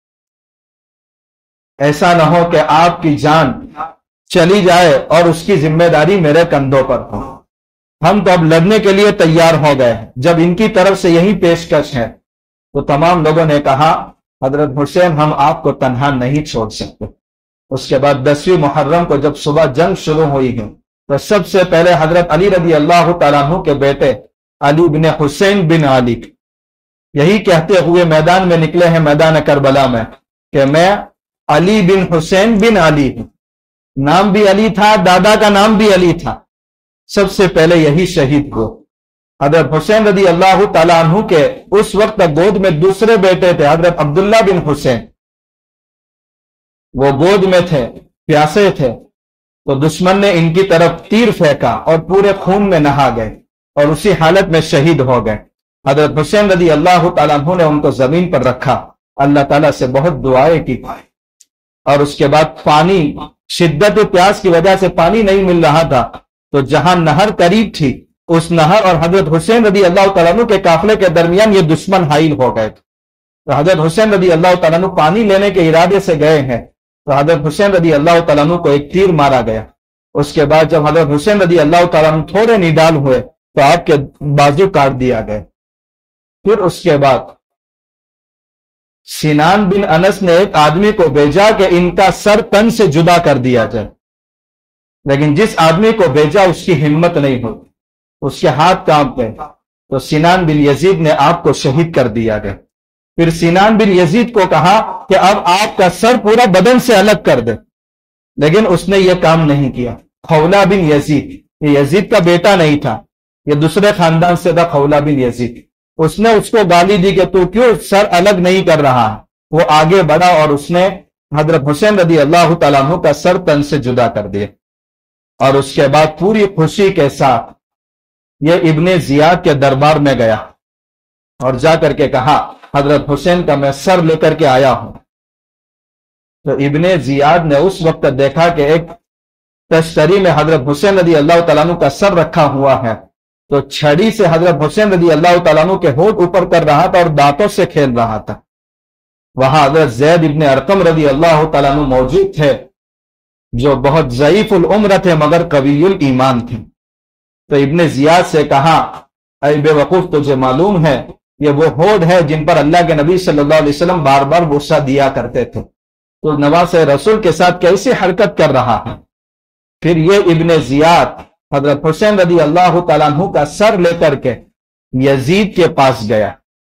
ایسا نہ ہو کہ آپ کی جان چلی جائے اور اس کی ذمہ داری میرے کندھوں پر ہو۔ ہم تو اب لڑنے کے لیے تیار ہو گئے، جب ان کی طرف سے یہی پیشکش ہے تو تمام لوگوں نے کہا حضرت حسین ہم آپ کو تنہا نہیں چھوڑ سکتے۔ اس کے بعد 10ویں محرم کو جب صبح جنگ شروع ہوئی ہے تو سب سے پہلے حضرت علی رضی اللہ تعالیٰ عنہ کے بیٹے علی بن حسین بن علی یہی کہتے ہوئے میدان میں نکلے ہیں، میدان کربلا میں، کہ میں علی بن حسین بن علی ہوں۔ نام بھی علی تھا، دادا کا نام بھی علی تھا، سب سے پہلے یہی شہید ہوئے۔ حضرت حسین رضی اللہ تعالیٰ عنہ کے اس وقت گود میں دوسرے بیٹے تھے حضرت عبداللہ بن حسین، وہ گود میں تھے، پیاسے تھے، تو دشمن نے ان کی طرف تیر پھینکا اور پورے خون میں نہا گئے اور اسی حالت میں شہید ہو گئے۔ حضرت حسین رضی اللہ تعالیٰ عنہ نے ان کو زمین پر رکھا، اللہ تعالیٰ سے بہت دعائیں کی، اور اس کے بعد پانی، شدت پیاس کی وجہ سے پانی نہیں مل رہا تھا، تو جہاں نہر قریب تھی اس نہر اور حضرت حسین رضی اللہ تعالیٰ عنہ کے قافلے کے درمیان یہ دشمن حائل ہو گئے تھے۔ تو حضرت حسین رضی اللہ تعالیٰ عنہ پانی لینے کے ارادے سے گئے ہیں تو حضرت حسین رضی اللہ تعالیٰ عنہ کو ایک تیر مارا گیا۔ اس کے بعد جب حضرت حسین رضی اللہ تعالیٰ عنہ تھوڑے نڈال ہوئے تو آپ کے بازو کاٹ دیا گئے۔ پھر اس کے بعد سنان بن انس نے ایک آدمی کو بھیجا کہ ان کا سر تن سے جدا کر دیا جائے، لیکن جس آدمی کو بھیجا اس کی ہمت نہیں ہوئی، اس کے ہاتھ کانپ گئے، تو سنان بن یزید نے آپ کو شہید کر دیا گیا۔ پھر سنان بن یزید کو کہا کہ اب آپ کا سر پورا بدن سے الگ کر دے، لیکن اس نے یہ کام نہیں کیا۔ خولہ بن یزید، یہ یزید کا بیٹا نہیں تھا، یہ دوسرے خاندان سے تھا خولہ بن یزید، اس نے اس کو گالی دی کہ تو کیوں سر الگ نہیں کر رہا ہے؟ وہ آگے بڑھا اور اس نے حضرت حسین رضی اللہ تعالیٰ عنہ کا سر تن سے جدا کر دیا، اور اس کے بعد پوری خوشی کے ساتھ یہ ابن زیاد کے دربار میں گیا اور جا کر کے کہا حضرت حسین کا میں سر لے کر کے آیا ہوں۔ تو ابن زیاد نے اس وقت دیکھا کہ ایک تشتری میں حضرت حسین رضی اللہ تعالیٰ عنہ کا سر رکھا ہوا ہے، تو چھڑی سے حضرت حسین رضی اللہ تعالیٰ عنہ کے ہونٹ اوپر کر رہا تھا اور دانتوں سے کھیل رہا تھا۔ وہاں حضرت زید ابن ارقم رضی اللہ تعالیٰ عنہ موجود تھے، جو بہت ضعیف العمر تھے مگر قوی الایمان تھے۔ تو ابن زیاد سے کہا اے بے وقوف، تجھے معلوم ہے یہ وہ ہونٹ ہے جن پر اللہ کے نبی صلی اللہ علیہ وسلم بار بار غصہ دیا کرتے تھے، تو نواز رسول کے ساتھ کیسی حرکت کر رہا ہے؟ پھر یہ ابن زیاد حضرت حسین رضی اللہ تعالیٰ عنہ کا سر لے کر کے یزید کے پاس گیا۔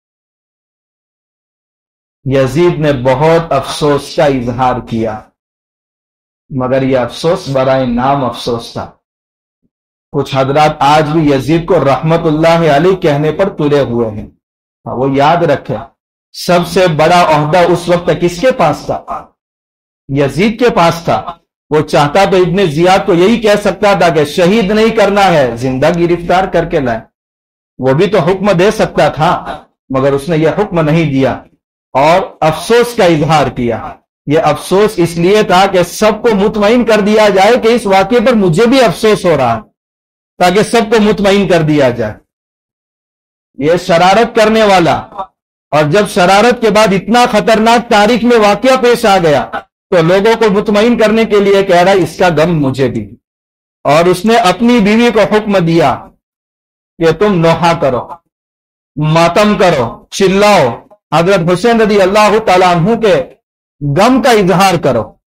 یزید نے بہت افسوس کا اظہار کیا، مگر یہ افسوس برائے نام افسوس تھا۔ کچھ حضرات آج بھی یزید کو رحمت اللہ علیہ کہنے پر تلے ہوئے ہیں۔ وہ یاد رکھے سب سے بڑا عہدہ اس وقت کس کے پاس تھا؟ یزید کے پاس تھا۔ وہ چاہتا تو ابن زیاد کو یہی کہہ سکتا تھا کہ شہید نہیں کرنا ہے، زندہ گرفتار کر کے لائے، وہ بھی تو حکم دے سکتا تھا، مگر اس نے یہ حکم نہیں دیا اور افسوس کا اظہار کیا۔ یہ افسوس اس لیے تھا کہ سب کو مطمئن کر دیا جائے کہ اس واقعے پر مجھے بھی افسوس ہو رہا ہے، تاکہ سب کو مطمئن کر دیا جائے۔ یہ شرارت کرنے والا، اور جب شرارت کے بعد اتنا خطرناک تاریخ میں واقعہ پیش آ گیا تو لوگوں کو مطمئن کرنے کے لیے کہہ رہا اس کا غم مجھے بھی، اور اس نے اپنی بیوی کو حکم دیا کہ تم نوحہ کرو، ماتم کرو، چلاؤ، حضرت حسین رضی اللہ تعالیٰ عنہ کے غم کا اظہار کرو۔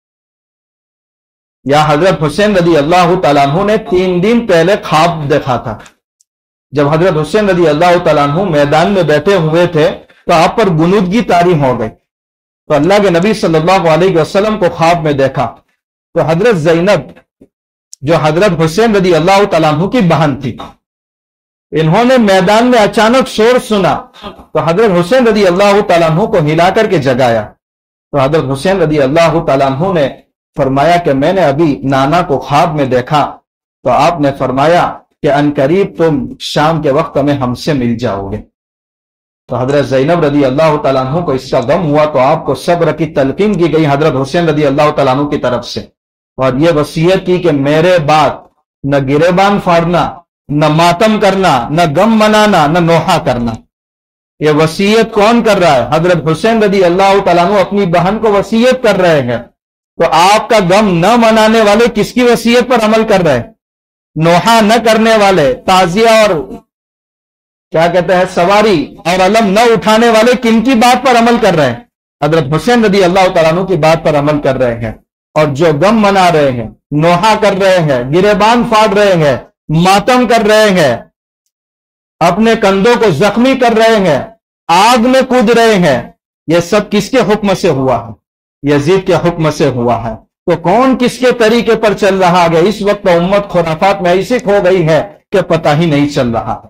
یا حضرت حسین رضی اللہ تعالیٰ عنہ نے 3 دن پہلے خواب دیکھا تھا۔ جب حضرت حسین رضی اللہ تعالیٰ عنہ میدان میں بیٹھے ہوئے تھے تو آپ پر غنودگی طاری ہو گئی، تو اللہ کے نبی صلی اللہ علیہ وسلم کو خواب میں دیکھا تو حضرت زینب جو حضرت حسین رضی اللہ تعالیٰ عنہ کی بہن تھی، انہوں نے میدان میں اچانک شور سنا تو حضرت حسین رضی اللہ تعالیٰ عنہ کو ہلا کر کے جگایا. تو حضرت حسین رضی اللہ تعالیٰ عنہ نے فرمایا کہ میں نے ابھی نانا کو خواب میں دیکھا تو آپ نے فرمایا کہ عنقریب تم شام کے وقت میں ہم سے مل جاؤ گے. تو حضرت زینب رضی اللہ تعالیٰ عنہ کو اس کا غم ہوا تو آپ کو صبر کی تلقین کی گئی حضرت حسین رضی اللہ تعالیٰ عنہ کی طرف سے، اور یہ وصیت کی کہ میرے بعد نہ گریبان پھاڑنا، نہ ماتم کرنا، نہ غم منانا، نہ نوحہ کرنا. یہ وصیت کون کر رہا ہے؟ حضرت حسین رضی اللہ تعالیٰ عنہ اپنی بہن کو وصیت کر رہے ہیں. تو آپ کا غم نہ منانے والے کس کی وصیت پر عمل کر رہے ہیں؟ نوحہ نہ کرنے والے، تعزیہ اور کیا کہتے ہیں سواری اور علم نہ اٹھانے والے کن کی بات پر عمل کر رہے ہیں؟ حضرت حسین رضی اللہ تعالیٰ عنہ کی بات پر عمل کر رہے ہیں. اور جو غم منا رہے ہیں، نوحہ کر رہے ہیں، گریبان پھاڑ رہے ہیں، ماتم کر رہے ہیں، اپنے کندھوں کو زخمی کر رہے ہیں، آگ میں کود رہے ہیں، یہ سب کس کے حکم سے ہوا ہے؟ یزید کے حکم سے ہوا ہے. تو کون کس کے طریقے پر چل رہا ہے؟ اس وقت امت خرافات میں ایسی کھو گئی ہے کہ پتہ ہی نہیں چل رہا ہے.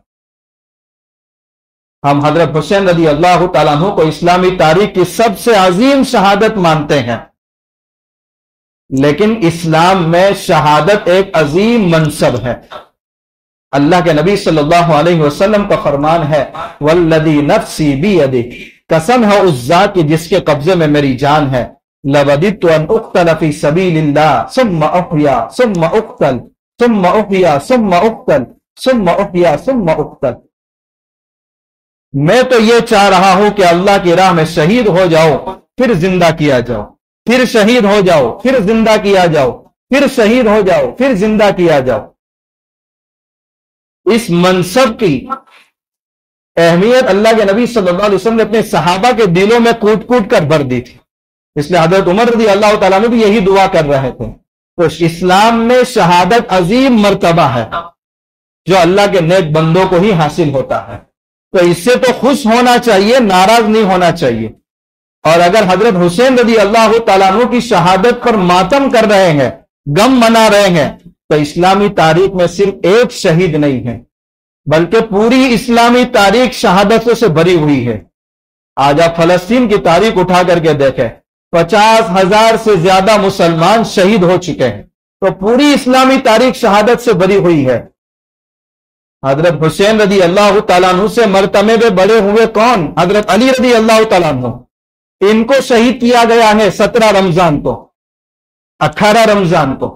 ہم حضرت حسین رضی اللہ تعالیٰ عنہ کو اسلامی تاریخ کی سب سے عظیم شہادت مانتے ہیں، لیکن اسلام میں شہادت ایک عظیم منصب ہے. اللہ کے نبی صلی اللہ علیہ وسلم کا فرمان ہے والذی نفسی بیدہ، قسم ہے اس ذات کی جس کے قبضے میں میری جان ہے، لوددت ان اقتل فی سبیل اللہ ثم احیا ثم اقتل ثم احیا ثم اقتل ثم احیا ثم اقتل. میں تو یہ چاہ رہا ہوں کہ اللہ کی راہ میں شہید ہو جاؤ پھر زندہ کیا جاؤ، پھر شہید ہو جاؤ پھر زندہ کیا جاؤ، پھر شہید ہو جاؤ پھر زندہ کیا جاؤ. اس منصب کی اہمیت اللہ کے نبی صلی اللہ علیہ وسلم نے اپنے صحابہ کے دلوں میں کوٹ کوٹ کر بھر دی تھی. اس لیے حضرت عمر رضی اللہ تعالیٰ نے بھی یہی دعا کر رہے تھے. تو اسلام میں شہادت عظیم مرتبہ ہے جو اللہ کے نیک بندوں کو ہی حاصل ہوتا ہے. تو اس سے تو خوش ہونا چاہیے، ناراض نہیں ہونا چاہیے. اور اگر حضرت حسین رضی اللہ تعالیٰ عنہ کی شہادت پر ماتم کر رہے ہیں، غم منا رہے ہیں، تو اسلامی تاریخ میں صرف ایک شہید نہیں ہے بلکہ پوری اسلامی تاریخ شہادتوں سے بھری ہوئی ہے. آج آپ فلسطین کی تاریخ اٹھا کر کے دیکھیں، 50,000 سے زیادہ مسلمان شہید ہو چکے ہیں. تو پوری اسلامی تاریخ شہادت سے بھری ہوئی ہے. حضرت حسین رضی اللہ تعالیٰ عنہ سے مرتبے میں بڑے ہوئے کون؟ حضرت علی رضی اللہ تعالیٰ عنہ. ان کو شہید کیا گیا ہے 17 رمضان کو، 18 رمضان کو.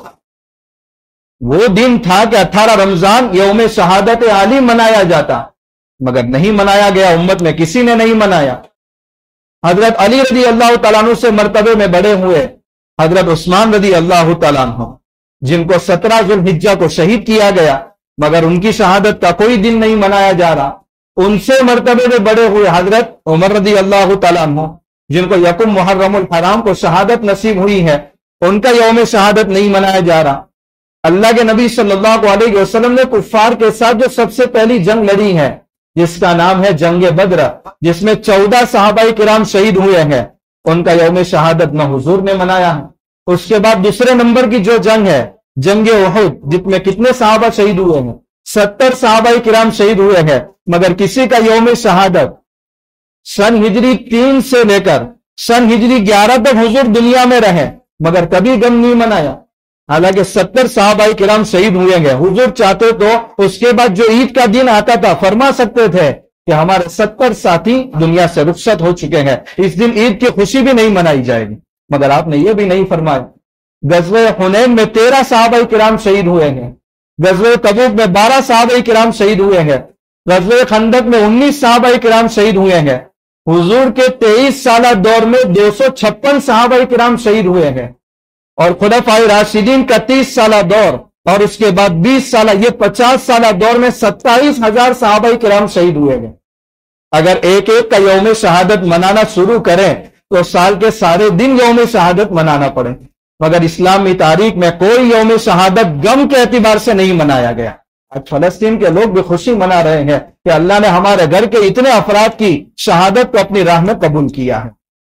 وہ دن تھا کہ 18 رمضان یوم شہادت علی منایا جاتا، مگر نہیں منایا گیا، امت میں کسی نے نہیں منایا. حضرت علی رضی اللہ تعالیٰ عنہ سے مرتبے میں بڑے ہوئے حضرت عثمان رضی اللہ تعالیٰ عنہ، جن کو 17 ذوالحجہ کو شہید کیا گیا، مگر ان کی شہادت کا کوئی دن نہیں منایا جا رہا. ان سے مرتبے میں بڑے ہوئے حضرت عمر رضی اللہ تعالیٰ عنہ، جن کو یکم محرم الحرام کو شہادت نصیب ہوئی ہے، ان کا یوم شہادت نہیں منایا جا رہا. اللہ کے نبی صلی اللہ علیہ وسلم نے کفار کے ساتھ جو سب سے پہلی جنگ لڑی ہے، جس کا نام ہے جنگ بدر، جس میں 14 صحابہ کرام شہید ہوئے ہیں، ان کا یوم شہادت نہ حضور نے منایا ہے. اس کے بعد دوسرے نمبر کی جو جنگ ہے جنگ احد، جس میں کتنے صحابہ شہید ہوئے ہیں؟ 70 صحابہ کرام شہید ہوئے ہیں، مگر کسی کا یوم شہادت سن ہجری 3 سے لے کر سن ہجری 11 تک حضور دنیا میں رہے، مگر کبھی غم نہیں منایا. حالانکہ 70 صحابہ کرام شہید ہوئے ہیں. حضور چاہتے تو اس کے بعد جو عید کا دن آتا تھا فرما سکتے تھے کہ ہمارے 70 ساتھی دنیا سے رخصت ہو چکے ہیں، اس دن عید کی خوشی بھی نہیں منائی جائے گی، مگر آپ نے یہ بھی نہیں فرمایا. غزوہ حنین میں 13 صحابہ کرام شہید ہوئے ہیں، غزوہ تبوک میں 12 صحابہ کرام شہید ہوئے ہیں، غزوہ خندق میں 19 صحابہ کرام شہید ہوئے ہیں. حضور کے 23 سالہ دور میں 256 صحابہ کرام شہید ہوئے ہیں، اور خلفائے راشدین کا 30 سالہ دور اور اس کے بعد 20 سالہ، یہ 50 سالہ دور میں 27,000 صحابہ کرام شہید ہوئے ہیں. اگر ایک ایک کا یوم شہادت منانا شروع کریں تو سال کے سارے دن یوم شہادت منانا پڑے، مگر اسلامی تاریخ میں کوئی یوم شہادت غم کے اعتبار سے نہیں منایا گیا. آج فلسطین کے لوگ بھی خوشی منا رہے ہیں کہ اللہ نے ہمارے گھر کے اتنے افراد کی شہادت کو اپنی راہ میں قبول کیا ہے.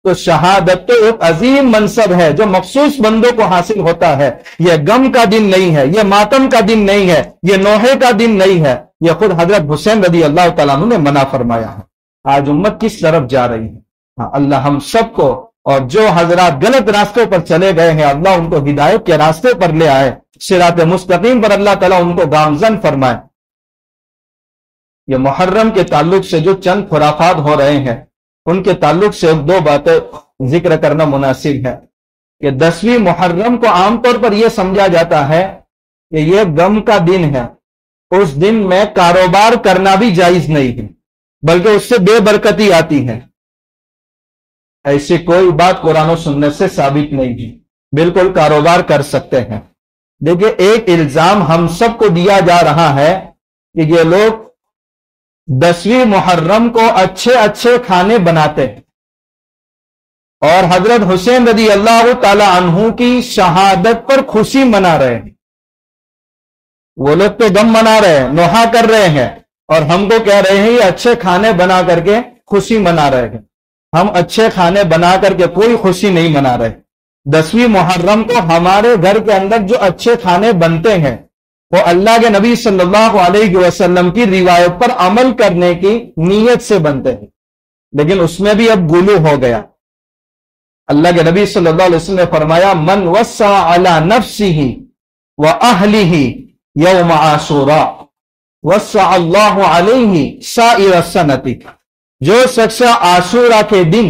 تو شہادت تو ایک عظیم منصب ہے جو مخصوص بندوں کو حاصل ہوتا ہے. یہ غم کا دن نہیں ہے، یہ ماتم کا دن نہیں ہے، یہ نوحے کا دن نہیں ہے. یہ خود حضرت حسین رضی اللہ تعالیٰ عنہ نے منع فرمایا ہے. آج امت کس طرف جا رہی ہے؟ ہاں، اللہ ہم سب کو اور جو حضرات غلط راستوں پر چلے گئے ہیں اللہ ان کو ہدایت کے راستے پر لے آئے، صراط مستقیم پر اللہ تعالیٰ ان کو گامزن فرمائے. یہ محرم کے تعلق سے جو چند خرافات ہو رہے ہیں ان کے تعلق سے دو باتیں ذکر کرنا مناسب ہے کہ 10ویں محرم کو عام طور پر یہ سمجھا جاتا ہے کہ یہ غم کا دن ہے، اس دن میں کاروبار کرنا بھی جائز نہیں ہے بلکہ اس سے بے برکتی آتی ہے. ایسی کوئی بات قرآن و سنت سے ثابت نہیں ہے، بالکل کاروبار کر سکتے ہیں. دیکھیں ایک الزام ہم سب کو دیا جا رہا ہے کہ یہ لوگ 10ویں محرم کو اچھے اچھے کھانے بناتے ہیں اور حضرت حسین رضی اللہ تعالی عنہ کی شہادت پر خوشی منا رہے ہیں. وہ لوگ تو غم منا رہے ہیں، نوحہ کر رہے ہیں، اور ہم کو کہہ رہے ہیں یہ اچھے کھانے بنا کر کے خوشی منا رہے ہیں. ہم اچھے کھانے بنا کر کے کوئی خوشی نہیں منا رہے. 10ویں محرم کو ہمارے گھر کے اندر جو اچھے کھانے بنتے ہیں وہ اللہ کے نبی صلی اللہ علیہ وسلم کی روایت پر عمل کرنے کی نیت سے بنتے ہیں، لیکن اس میں بھی اب غلو ہو گیا. اللہ کے نبی صلی اللہ علیہ وسلم نے فرمایا من وسع علی نفسہ واہلہ یوم عاشوراء وسع اللہ علیہ سائر السنۃ. جو شخص عاشورہ کے دن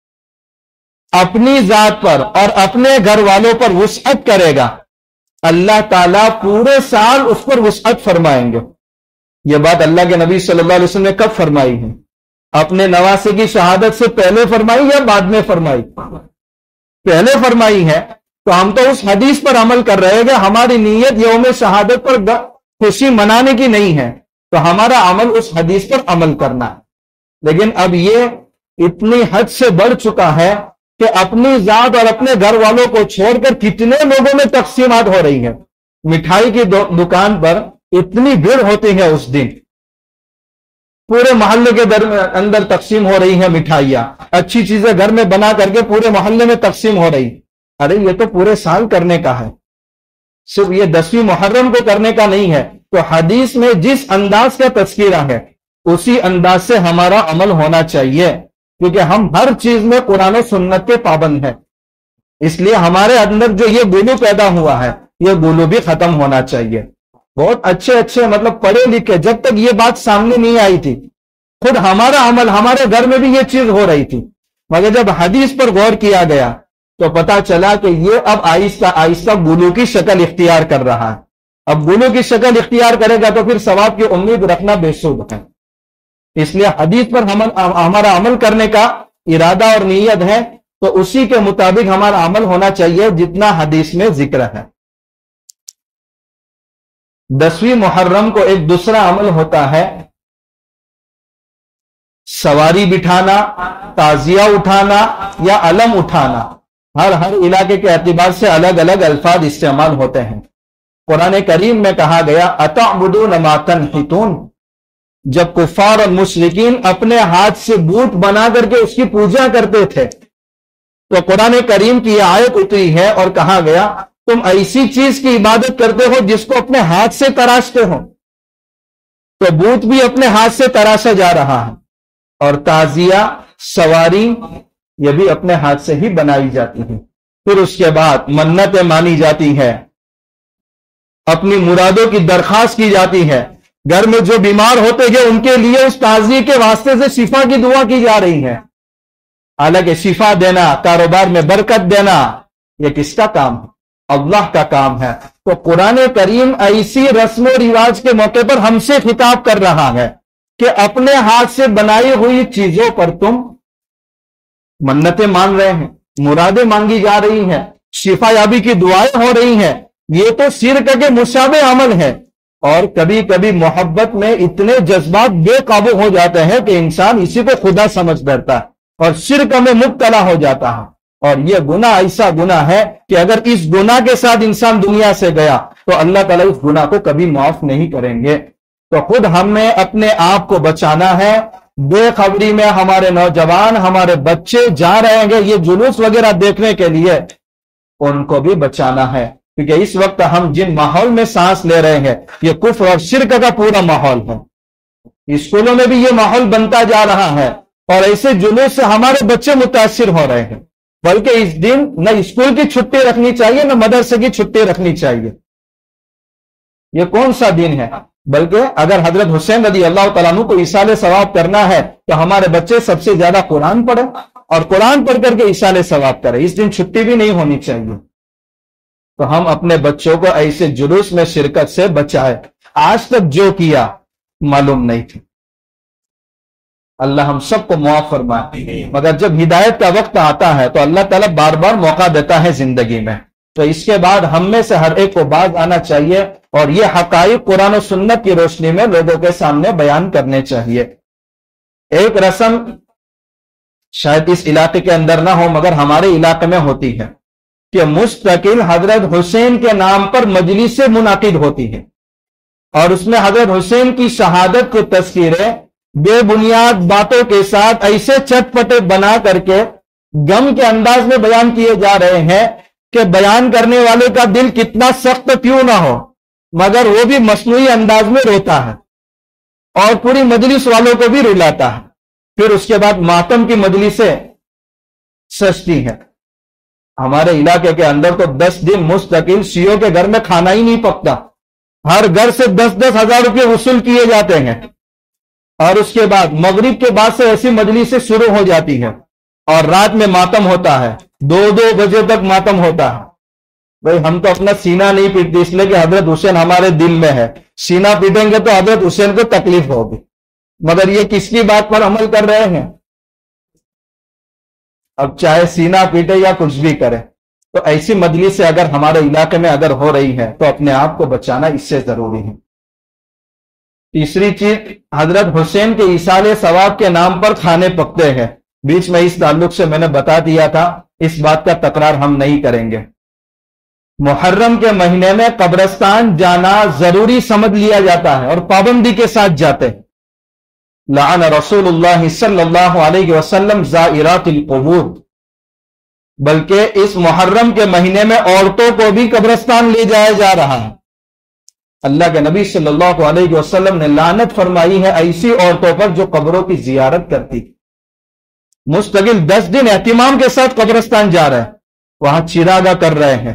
اپنی ذات پر اور اپنے گھر والوں پر وسعت کرے گا اللہ تعالیٰ پورے سال اس پر وسعت فرمائیں گے. یہ بات اللہ کے نبی صلی اللہ علیہ وسلم نے کب فرمائی ہے؟ اپنے نواسے کی شہادت سے پہلے فرمائی یا بعد میں فرمائی؟ پہلے فرمائی ہے. تو ہم تو اس حدیث پر عمل کر رہے ہیں کہ ہماری نیت یوم شہادت پر خوشی منانے کی نہیں ہے، تو ہمارا عمل اس حدیث پر عمل کرنا ہے. لیکن اب یہ اتنی حد سے بڑھ چکا ہے کہ اپنی ذات اور اپنے گھر والوں کو چھوڑ کر کتنے لوگوں میں تقسیمات ہو رہی ہیں. مٹھائی کی دکان پر اتنی بھیڑ ہوتی ہے اس دن، پورے محلے کے اندر تقسیم ہو رہی ہیں مٹھائیاں، اچھی چیزیں گھر میں بنا کر کے پورے محلے میں تقسیم ہو رہی. ارے یہ تو پورے سال کرنے کا ہے، صرف یہ 10ویں محرم کو کرنے کا نہیں ہے. تو حدیث میں جس انداز کا تذکرہ ہے اسی انداز سے ہمارا عمل ہونا چاہیے، کیونکہ ہم ہر چیز میں قرآن و سنت کے پابند ہیں. اس لیے ہمارے اندر جو یہ غلو پیدا ہوا ہے یہ غلو بھی ختم ہونا چاہیے. بہت اچھے اچھے مطلب پڑھے لکھے جب تک یہ بات سامنے نہیں آئی تھی خود ہمارا عمل ہمارے گھر میں بھی یہ چیز ہو رہی تھی، مگر جب حدیث پر غور کیا گیا تو پتا چلا کہ یہ اب آہستہ آہستہ غلو کی شکل اختیار کر رہا ہے. اب غلو کی شکل اختیار کرے گا تو پھر ثواب کی امید رکھنا بے سود ہے. اس لیے حدیث پر ہمارا عمل کرنے کا ارادہ اور نیت ہے تو اسی کے مطابق ہمارا عمل ہونا چاہیے جتنا حدیث میں ذکر ہے. 10ویں محرم کو ایک دوسرا عمل ہوتا ہے سواری بٹھانا، تعزیہ اٹھانا یا علم اٹھانا. ہر علاقے کے اعتبار سے الگ الگ الفاظ استعمال ہوتے ہیں. قرآن کریم میں کہا گیا اتعبدون ما تنحتون. جب کفار اور مشرکین اپنے ہاتھ سے بت بنا کر کے اس کی پوجا کرتے تھے تو قرآن کریم کی یہ آیت اتری ہے اور کہا گیا تم ایسی چیز کی عبادت کرتے ہو جس کو اپنے ہاتھ سے تراشتے ہو. تو بت بھی اپنے ہاتھ سے تراشا جا رہا ہے اور تعزیہ سواری یہ بھی اپنے ہاتھ سے ہی بنائی جاتی ہے. پھر اس کے بعد منتیں مانی جاتی ہے، اپنی مرادوں کی درخواست کی جاتی ہے. گھر میں جو بیمار ہوتے ہیں ان کے لیے اس تعزیے کے واسطے سے شفا کی دعا کی جا رہی ہے. حالانکہ شفا دینا، کاروبار میں برکت دینا یہ کس کا کام ہے؟ اللہ کا کام ہے. تو قرآن کریم ایسی رسم و رواج کے موقع پر ہم سے خطاب کر رہا ہے کہ اپنے ہاتھ سے بنائی ہوئی چیزوں پر تم منتیں مان رہے ہیں، مرادیں مانگی جا رہی ہیں، شفا یابی کی دعائیں ہو رہی ہیں. یہ تو شرک کے مشابہ عمل ہے. اور کبھی کبھی محبت میں اتنے جذبات بے قابو ہو جاتے ہیں کہ انسان اسی کو خدا سمجھ بیٹھتا ہے اور شرک میں مبتلا ہو جاتا ہے. اور یہ گناہ ایسا گناہ ہے کہ اگر اس گناہ کے ساتھ انسان دنیا سے گیا تو اللہ تعالیٰ اس گناہ کو کبھی معاف نہیں کریں گے. تو خود ہمیں اپنے آپ کو بچانا ہے بے خبری میں ہمارے نوجوان ہمارے بچے جا رہے ہیں یہ جلوس وغیرہ دیکھنے کے لیے، ان کو بھی بچانا ہے، کیونکہ اس وقت ہم جن ماحول میں سانس لے رہے ہیں یہ کفر اور شرک کا پورا ماحول ہے۔ اسکولوں میں بھی یہ ماحول بنتا جا رہا ہے اور ایسے جلوس سے ہمارے بچے متاثر ہو رہے ہیں، بلکہ اس دن نہ اسکول کی چھٹی رکھنی چاہیے نہ مدرسے کی چھٹی رکھنی چاہیے۔ یہ کون سا دن ہے؟ بلکہ اگر حضرت حسین رضی اللہ تعالیٰ عنہ کو ایصال ثواب کرنا ہے تو ہمارے بچے سب سے زیادہ قرآن پڑھیں اور قرآن پڑھ کر کے ایصال ثواب کریں، اس دن چھٹی بھی نہیں ہونی چاہیے۔ تو ہم اپنے بچوں کو ایسے جلوس میں شرکت سے بچائے، آج تک جو کیا معلوم نہیں تھی۔ اللہ ہم سب کو معاف فرمائے، مگر جب ہدایت کا وقت آتا ہے تو اللہ تعالیٰ بار بار موقع دیتا ہے زندگی میں، تو اس کے بعد ہم میں سے ہر ایک کو باز آنا چاہیے اور یہ حقائق قرآن و سنت کی روشنی میں لوگوں کے سامنے بیان کرنے چاہیے۔ ایک رسم شاید اس علاقے کے اندر نہ ہو مگر ہمارے علاقے میں ہوتی ہے کہ مستقل حضرت حسین کے نام پر مجلسیں منعقد ہوتی ہیں اور اس میں حضرت حسین کی شہادت کے تذکرے بے بنیاد باتوں کے ساتھ ایسے چٹ پٹے بنا کر کے غم کے انداز میں بیان کیے جا رہے ہیں کہ بیان کرنے والے کا دل کتنا سخت کیوں نہ ہو مگر وہ بھی مصنوعی انداز میں روتا ہے اور پوری مجلس والوں کو بھی رلاتا ہے۔ پھر اس کے بعد ماتم کی مجلسیں سجتی ہیں۔ ہمارے علاقے کے اندر تو 10 دن مستقل شیعوں کے گھر میں کھانا ہی نہیں پکتا، ہر گھر سے 10-10 ہزار روپے وصول کیے جاتے ہیں اور اس کے بعد مغرب کے بعد سے ایسی مجلسیں شروع ہو جاتی ہیں اور رات میں ماتم ہوتا ہے، 2-2 بجے تک ماتم ہوتا ہے۔ بھئی ہم تو اپنا سینہ نہیں پیٹتے اس لیے کہ حضرت حسین ہمارے دل میں ہے، سینہ پیٹیں گے تو حضرت حسین کو تکلیف ہوگی، مگر یہ کس کی بات پر عمل کر رہے ہیں؟ اب چاہے سینہ پیٹے یا کچھ بھی کرے، تو ایسی مجلسیں اگر ہمارے علاقے میں اگر ہو رہی ہے تو اپنے آپ کو بچانا اس سے ضروری ہے۔ تیسری چیز، حضرت حسین کے ایصال ثواب کے نام پر کھانے پکتے ہیں، بیچ میں اس تعلق سے میں نے بتا دیا تھا، اس بات کا تکرار ہم نہیں کریں گے۔ محرم کے مہینے میں قبرستان جانا ضروری سمجھ لیا جاتا ہے اور پابندی کے ساتھ جاتے ہیں۔ لعن رسول اللہ صلی اللہ علیہ وسلم زائرات القبور، بلکہ اس محرم کے مہینے میں عورتوں کو بھی قبرستان لے جایا جا رہا ہے۔ اللہ کے نبی صلی اللہ علیہ وسلم نے لعنت فرمائی ہے ایسی عورتوں پر جو قبروں کی زیارت کرتی، مستقل 10 دن اہتمام کے ساتھ قبرستان جا رہے ہیں، وہاں چراغا کر رہے ہیں،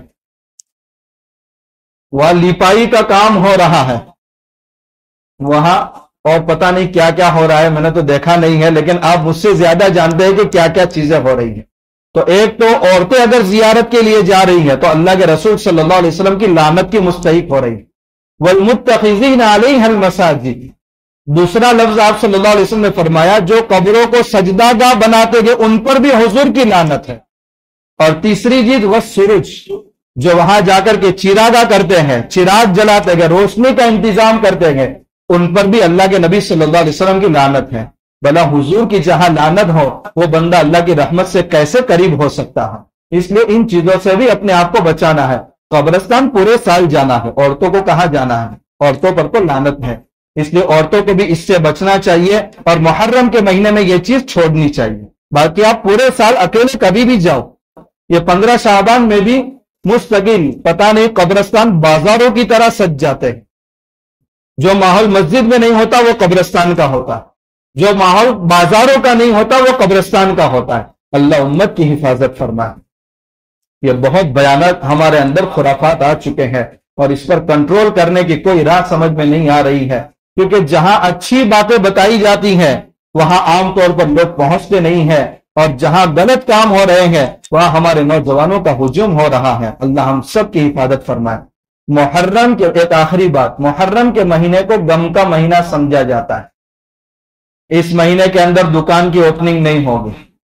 وہاں لیپائی کا کام ہو رہا ہے، وہاں اور پتہ نہیں کیا کیا ہو رہا ہے، میں نے تو دیکھا نہیں ہے لیکن آپ مجھ سے زیادہ جانتے ہیں کہ کیا کیا چیزیں ہو رہی ہیں۔ تو ایک تو عورتیں اگر زیارت کے لیے جا رہی ہیں تو اللہ کے رسول صلی اللہ علیہ وسلم کی لعنت کی مستحق ہو رہی ہے۔ وَالْمُتَّخِذِينَ عَلَيْهَا الْمَسَاجِدِ، دوسرا لفظ آپ صلی اللہ علیہ وسلم نے فرمایا جو قبروں کو سجدہ گاہ بناتے گئے ان پر بھی حضور کی لعنت ہے۔ اور تیسری چیز وَالسُّرُجِ، جو وہاں جا کر کے چراغا کرتے ہیں، چراغ جلاتے گئے، روشنی کا انتظام کرتے گئے، ان پر بھی اللہ کے نبی صلی اللہ علیہ وسلم کی لعنت ہے۔ بلا حضور کی جہاں لعنت ہو وہ بندہ اللہ کی رحمت سے کیسے قریب ہو سکتا ہے؟ اس لیے ان چیزوں سے بھی اپنے آپ کو بچانا ہے۔ قبرستان پورے سال جانا ہے، عورتوں کو کہاں جانا ہے؟ عورتوں پر تو لعنت ہے، اس لیے عورتوں کو بھی اس سے بچنا چاہیے اور محرم کے مہینے میں یہ چیز چھوڑنی چاہیے۔ باقی آپ پورے سال اکیلے کبھی بھی جاؤ، یہ 15 شعبان میں بھی مستقل پتہ نہیں قبرستان بازاروں کی طرح سج جاتے ہیں۔ جو ماحول مسجد میں نہیں ہوتا وہ قبرستان کا ہوتا ہے، جو ماحول بازاروں کا نہیں ہوتا وہ قبرستان کا ہوتا ہے۔ اللہ امت کی حفاظت فرمائے۔ یہ بہت بیانات ہمارے اندر خرافات آ چکے ہیں اور اس پر کنٹرول کرنے کی کوئی راہ سمجھ میں نہیں آ رہی ہے، کیونکہ جہاں اچھی باتیں بتائی جاتی ہیں وہاں عام طور پر لوگ پہنچتے نہیں ہیں اور جہاں غلط کام ہو رہے ہیں وہاں ہمارے نوجوانوں کا ہجوم ہو رہا ہے۔ اللہ ہم سب کی حفاظت فرمائے۔ محرم کے ایک آخری بات، محرم کے مہینے کو غم کا مہینہ سمجھا جاتا ہے۔ اس مہینے کے اندر دکان کی اوپننگ نہیں ہوگی،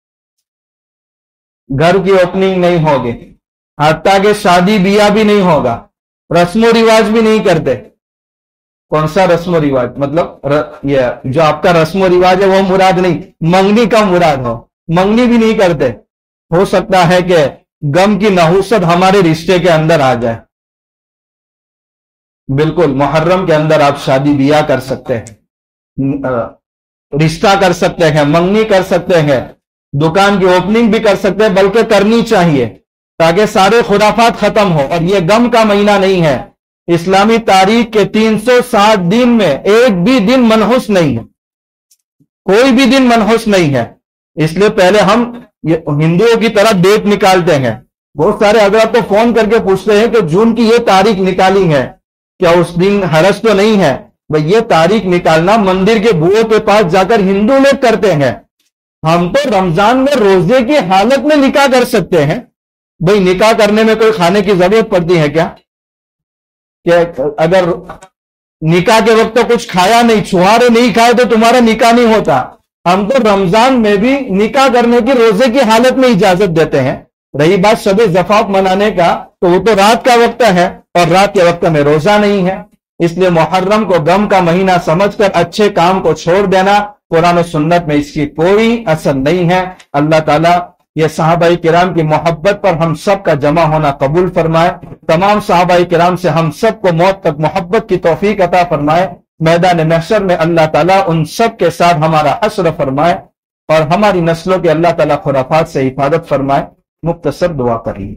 گھر کی اوپننگ نہیں ہوگی، حتیٰ کہ شادی بیاہ بھی نہیں ہوگا، رسم و رواج بھی نہیں کرتے۔ کون سا رسم و رواج؟ مطلب یہ جو آپ کا رسم و رواج ہے وہ مراد نہیں، منگنی کا مراد ہو، منگنی بھی نہیں کرتے۔ ہو سکتا ہے کہ غم کی نحوست ہمارے رشتے کے اندر آ جائے۔ بالکل محرم کے اندر آپ شادی بیاہ کر سکتے ہیں، رشتہ کر سکتے ہیں، منگنی کر سکتے ہیں، دکان کی اوپننگ بھی کر سکتے ہیں، بلکہ کرنی چاہیے تاکہ سارے خرافات ختم ہو۔ اور یہ غم کا مہینہ نہیں ہے، اسلامی تاریخ کے 360 دن میں ایک بھی دن منحوس نہیں ہے، کوئی بھی دن منحوس نہیں ہے۔ اس لیے پہلے ہم ہندوؤں کی طرح ڈیٹ نکالتے ہیں۔ بہت سارے حضرات تو فون کر کے پوچھتے ہیں کہ جون کی یہ تاریخ نکالی ہے، کیا اس دن حرج تو نہیں ہے؟ بھئی یہ تاریخ نکالنا مندر کے بوؤں کے پاس جا کر ہندو لوگ کرتے ہیں، ہم تو رمضان میں روزے کی حالت میں نکاح کر سکتے ہیں۔ بھئی نکاح کرنے میں کوئی کھانے کی ضرورت پڑتی ہے کیا؟ کہ اگر نکاح کے وقت تو کچھ کھایا نہیں، چھوارے نہیں کھائے تو تمہارا نکاح نہیں ہوتا۔ ہم تو رمضان میں بھی نکاح کرنے کی روزے کی حالت میں اجازت دیتے ہیں۔ رہی بات شب زفاف منانے کا تو وہ تو رات کا وقت ہے اور رات کے وقت میں روزہ نہیں ہے۔ اس لیے محرم کو غم کا مہینہ سمجھ کر اچھے کام کو چھوڑ دینا، قرآن و سنت میں اس کی کوئی اثر نہیں ہے۔ اللہ تعالیٰ یہ صحابہ کرام کی محبت پر ہم سب کا جمع ہونا قبول فرمائے، تمام صحابہ کرام سے ہم سب کو موت تک محبت کی توفیق عطا فرمائے، میدان محشر میں اللہ تعالیٰ ان سب کے ساتھ ہمارا حشر فرمائے اور ہماری نسلوں کے اللہ تعالیٰ خرافات سے حفاظت فرمائے۔ مختصر دعا کریے،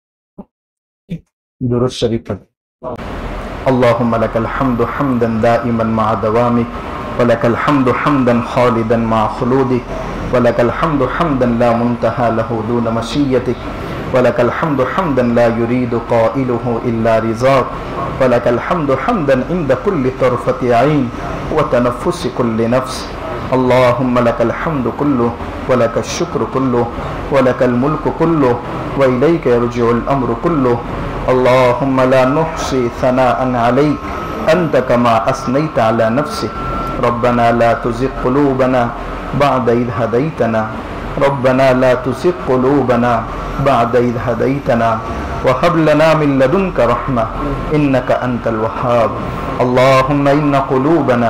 درود شریف پڑھیں۔ اللهم لك الحمد حمدا دائما مع دوامك، ولك الحمد حمدا خالدا مع خلودك، ولك الحمد حمدا لا منتهى له دون مشيتك، ولك الحمد حمدا لا يريد قائله إلا رضاك، ولك الحمد حمدا عند كل طرفة عين وتنفس كل نفس۔ اللهم لك الحمد كله ولك الشكر كله ولك الملك كله وإليك يرجع الأمر كله۔ اللهم لا نحصي ثناء عليك أنت كما أثنيت على نفسك۔ ربنا لا تزغ قلوبنا بعد إذ هديتنا، ربنا لا تزغ قلوبنا بعد إذ هديتنا وهب لنا من لدنك رحمة إنك أنت الوهاب۔ اللهم إن قلوبنا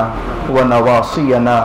ونواصينا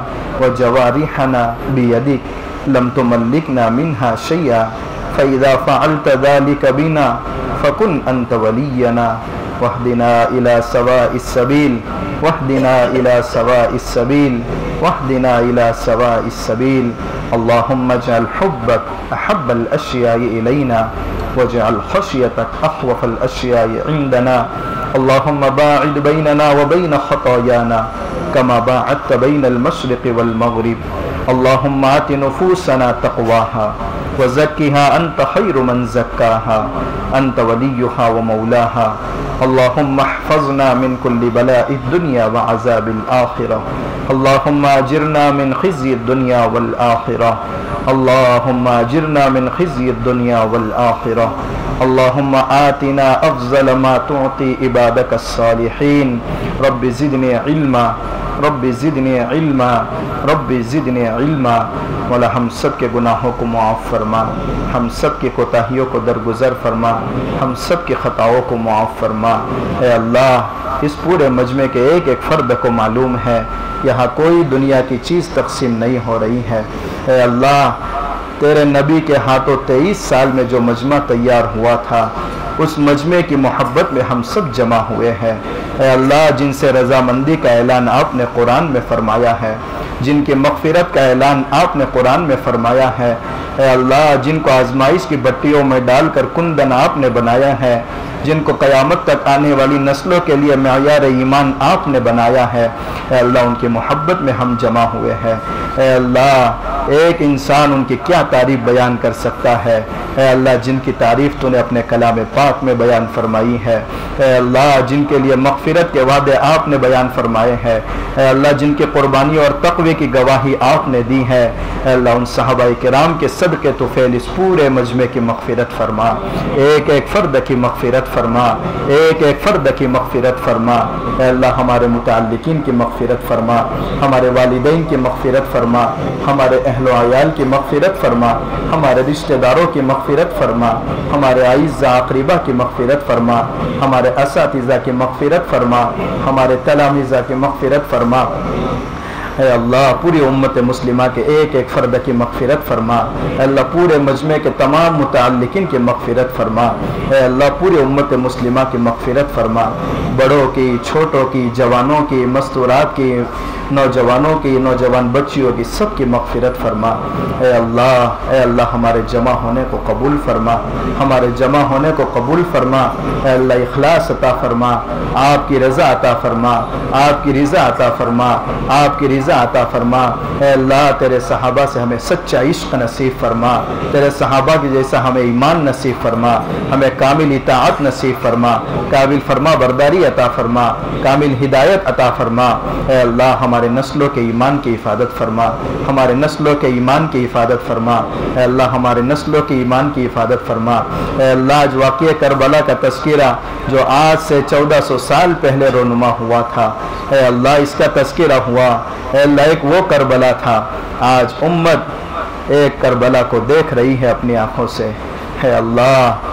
وجوارحنا بيدك لم تملكنا منها شيئا، فإذا فعلت ذلك بنا فكن أنت ولينا، واهدنا إلى سواء السبيل، واهدنا إلى سواء السبيل، واهدنا إلى سواء السبيل۔ اللهم اجعل حبك أحب الأشياء إلينا، واجعل خشيتك أخوف الأشياء عندنا۔ اللهم باعد بيننا وبين خطايانا كما باعدت بين المشرق والمغرب۔ اللهم آت نفوسنا تقواها وزكها أنت خير من زكاها، أنت وليها ومولاها۔ اللهم احفظنا من كل بلاء الدنيا وعذاب الآخرة، اللهم أجرنا من خزي الدنيا والآخرة، اللهم أجرنا من خزي الدنيا والآخرة۔ اللهم آتنا أفضل ما تعطي عبادك الصالحين۔ رب زدني علما، رب زدنی علما، رب زدنی علما۔ مولا ہم سب کے گناہوں کو معاف فرما، ہم سب کی کوتاہیوں کو درگزر فرما، ہم سب کی خطاؤں کو معاف فرما۔ اے اللہ، اس پورے مجمع کے ایک ایک فرد کو معلوم ہے یہاں کوئی دنیا کی چیز تقسیم نہیں ہو رہی ہے۔ اے اللہ، تیرے نبی کے ہاتھوں 23 سال میں جو مجمع تیار ہوا تھا، اس مجمع کی محبت میں ہم سب جمع ہوئے ہیں۔ اے اللہ، جن سے رضامندی کا اعلان آپ نے قرآن میں فرمایا ہے، جن کی مغفرت کا اعلان آپ نے قرآن میں فرمایا ہے، اے اللہ، جن کو آزمائش کی بٹیوں میں ڈال کر کندن آپ نے بنایا ہے، جن کو قیامت تک آنے والی نسلوں کے لیے معیار ایمان آپ نے بنایا ہے، اے اللہ، ان کی محبت میں ہم جمع ہوئے ہیں۔ اے اللہ، ایک انسان ان کی کیا تعریف بیان کر سکتا ہے؟ اے اللہ، جن کی تعریف تو نے اپنے کلام پاک میں بیان فرمائی ہے، اے اللہ، جن کے لیے مغفرت کے وعدے آپ نے بیان فرمائے ہیں، اے اللہ، جن کے قربانی اور تقوی کی گواہی آپ نے دی ہے، اے اللہ، ان صحابہ کرام کے صدقے تو فعل اس پورے مجمع کی مغفرت فرما، ایک ایک فرد کی مغفرت فرما، ایک ایک فرد کی مغفرت فرما۔ اے اللہ، ہمارے متعلقین کی مغفرت فرما، ہمارے والدین کی مغفرت فرما، ہمارے اہل و عیال کی مغفرت فرما، ہمارے رشتہ داروں کی مغفرت فرما، ہمارے اعزاء اقربا کی مغفرت فرما، ہمارے اساتذہ کی مغفرت فرما، ہمارے تلامذہ کی مغفرت فرما، اے اللہ پوری امت مسلمہ کے ایک ایک فرد کی مغفرت فرما، اے اللہ پورے مجمع کے تمام متعلقین کی مغفرت فرما، اے اللہ پوری امت مسلمہ کی مغفرت فرما، بڑوں کی، چھوٹوں کی، جوانوں کی، مستورات کی، نوجوانوں کی، نوجوان بچیوں کی، سب کی مغفرت فرما۔ اے اللہ ہمارے جمع ہونے کو قبول فرما، ہمارے جمع ہونے کو قبول فرما، اے اللہ اخلاص عطا فرما، آپ کی رضا عطا فرما، آپ کی رضا عطا فرما، آپ کی رضا عطا فرما۔ اے اللہ تیرے صحابہ سے ہمیں سچا عشق نصیب فرما، تیرے صحابہ کی جیسا ہمیں ایمان نصیب فرما، ہمیں کامل اطاعت نصیب فرما، کامل فرما برداری عطا فرما، کامل ہدایت عطا فرما۔ اے اللہ ہمارے نسلوں کے ایمان کی حفاظت فرما، ہمارے نسلوں کے ایمان کی حفاظت فرما، اے اللہ ہمارے نسلوں کے ایمان کی حفاظت فرما۔ اے اللہ آج واقعہ کربلا کا تذکرہ جو آج سے 1400 سال پہلے رونما ہوا تھا، اے اللہ اس کا تذکرہ ہوا، اے اللہ ایک وہ کربلا تھا، آج امت ایک کربلا کو دیکھ رہی ہے اپنی آنکھوں سے۔ اے اللہ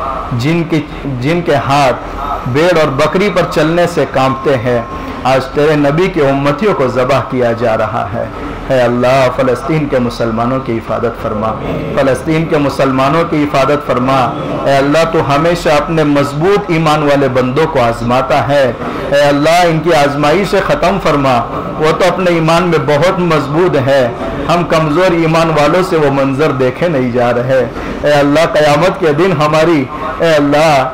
جن کے ہاتھ بھیڑ اور بکری پر چلنے سے کانپتے ہیں، آج تیرے نبی کے امتیوں کو ذبح کیا جا رہا ہے۔ اے اللہ فلسطین کے مسلمانوں کی حفاظت فرما، فلسطین کے مسلمانوں کی حفاظت فرما۔ اے اللہ تو ہمیشہ اپنے مضبوط ایمان والے بندوں کو آزماتا ہے، اے اللہ ان کی آزمائش سے ختم فرما، وہ تو اپنے ایمان میں بہت مضبوط ہے، ہم کمزور ایمان والوں سے وہ منظر دیکھے نہیں جا رہے۔ اے اللہ قیامت کے دن اے اللہ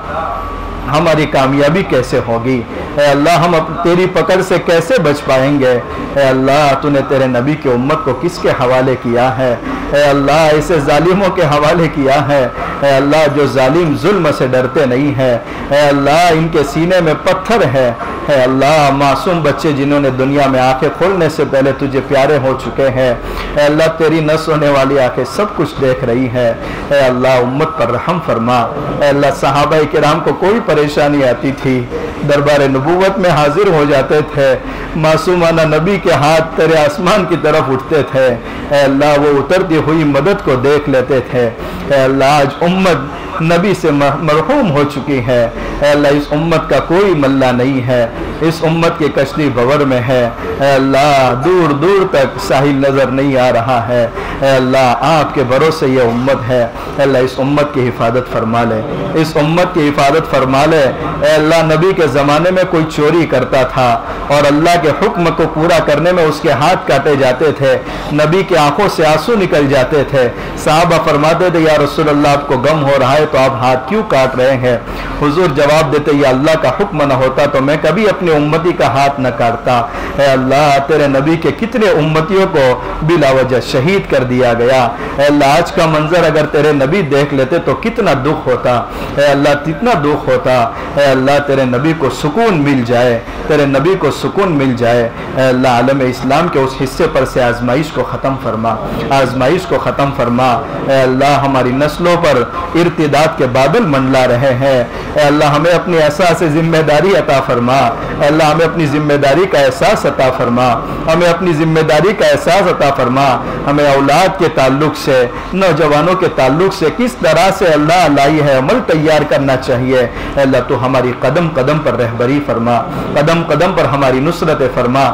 ہماری کامیابی کیسے ہوگی؟ اے اللہ ہم تیری پکڑ سے کیسے بچ پائیں گے؟ اے اللہ تو نے تیرے نبی کی امت کو کس کے حوالے کیا ہے؟ اے اللہ ایسے ظالموں کے حوالے کیا ہے، اے اللہ جو ظالم ظلم سے ڈرتے نہیں ہیں، اے اللہ ان کے سینے میں پتھر ہے، اے اللہ معصوم بچے جنہوں نے دنیا میں آنکھیں کھولنے سے پہلے تجھے پیارے ہو چکے ہیں، اے اللہ تیری نہ سونے والی آنکھیں سب کچھ دیکھ رہی ہے، اے اللہ امت پر رحم فرما۔ اے اللہ صحابہ کرام کو کوئی پریشانی آتی تھی، دربار نبوت میں حاضر ہو جاتے تھے، معصومانہ نبی کے ہاتھ تیرے آسمان کی طرف اٹھتے تھے، اے اللہ وہ اترتی ہوئی مدد کو دیکھ لیتے تھے۔ اے اللہ آج امت نبی سے مرحوم ہو چکی ہے، اے اللہ اس امت کا کوئی ملہ نہیں ہے، اس امت کی کشتی بور میں ہے، اے اللہ دور دور تک ساحل نظر نہیں آ رہا ہے، اے اللہ آپ کے بھروسے یہ امت ہے، اے اللہ اس امت کی حفاظت فرما لے، اس امت کی حفاظت فرما لے۔ اے اللہ نبی کے زمانے میں کوئی چوری کرتا تھا اور اللہ کے حکم کو پورا کرنے میں اس کے ہاتھ کاٹے جاتے تھے، نبی کی آنکھوں سے آنسو نکل جاتے تھے، صحابہ فرماتے تھے یا رسول اللہ آپ کو غم ہو رہا ہے تو آپ ہاتھ کیوں کاٹ رہے ہیں؟ حضور جواب دیتے یا اللہ کا حکم نہ ہوتا تو میں کبھی اپنے امتی کا ہاتھ نہ کاٹتا۔ اے اللہ تیرے نبی کے کتنے امتیوں کو بلا وجہ شہید کر دیا گیا، اے اللہ آج کا منظر اگر تیرے نبی دیکھ لیتے تو کتنا دکھ ہوتا، اے اللہ کتنا دکھ ہوتا۔ اے اللہ تیرے نبی کو سکون مل جائے، تیرے نبی کو سکون مل جائے، اے اللہ عالم اسلام کے اس حصے پر سے آزمائش کو ختم فرما، آزمائش کو ختم فرما۔ اے اللہ ہماری نسلوں پر ارتداد کے بادل منڈلا رہے ہیں، اے اللہ ہمیں اپنی احساس ذمہ داری عطا فرما، اے اللہ ہمیں اپنی ذمہ داری کا احساس عطا فرما، ہمیں اپنی ذمہ داری کا احساس عطا فرما، ہمیں اولاد کے تعلق سے، نوجوانوں کے تعلق سے کس طرح سے اللہ لائی ہے عمل تیار کرنا چاہیے، اے اللہ تو ہماری قدم قدم پر رہبری فرما، قدم قدم پر ہماری نصرت فرما،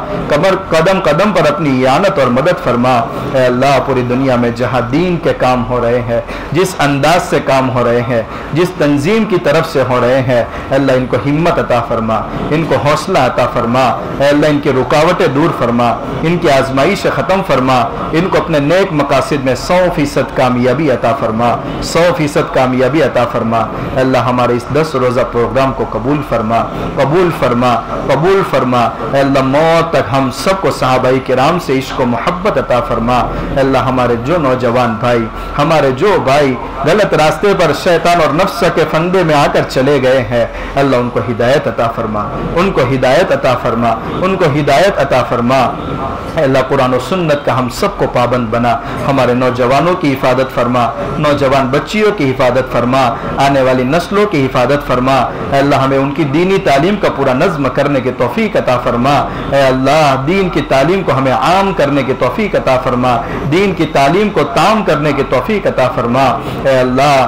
قدم قدم پر اپنی اعانت اور مدد فرما۔ اے اللہ پوری دنیا میں جہاں دین کے کام ہو رہے ہیں، جس انداز سے کام ہو رہے ہیں، جس تنظیم کی طرف سے ہو رہے ہیں، اے اللہ ان کو ہمت عطا فرما، ان کو حوصلہ عطا فرما، اے اللہ ان کی رکاوٹیں دور فرما، ان کی آزمائش ختم فرما، ان کو اپنے نیک مقاصد میں 100% کامیابی عطا فرما، 100% کامیابی عطا فرما۔ اے اللہ ہمارے اس 10 روزہ پروگرام کو قبول فرما، قبول فرما، قبول فرما۔ اے اللہ موت تک ہم سب کو صحابہ کرام سے عشق و محبت عطا فرما۔ اے اللہ ہمارے جو نوجوان بھائی، ہمارے جو بھائی غلط راستے پر شیطان اور نفس کے فندے میں آ کر چلے گئے ہیں، اللہ ان کو ہدایت عطا فرما، ان کو ہدایت عطا فرما، ان کو ہدایت عطا فرما۔ اے اللہ قرآن و سنت کا ہم سب کو پابند بنا، ہمارے نوجوانوں کی حفاظت فرما، نوجوان بچیوں کی حفاظت فرما، آنے والی نسلوں کی حفاظت فرما۔ اے اللہ ہمیں ان کی دینی تعلیم کا پورا نظم کرنے کی توفیق عطا فرما۔ اے اللہ دین کی تعلیم کو ہمیں عام کرنے کی توفیق عطا فرما، دین کی تعلیم کو تام کرنے کی توفیق عطا فرما۔ اے اللہ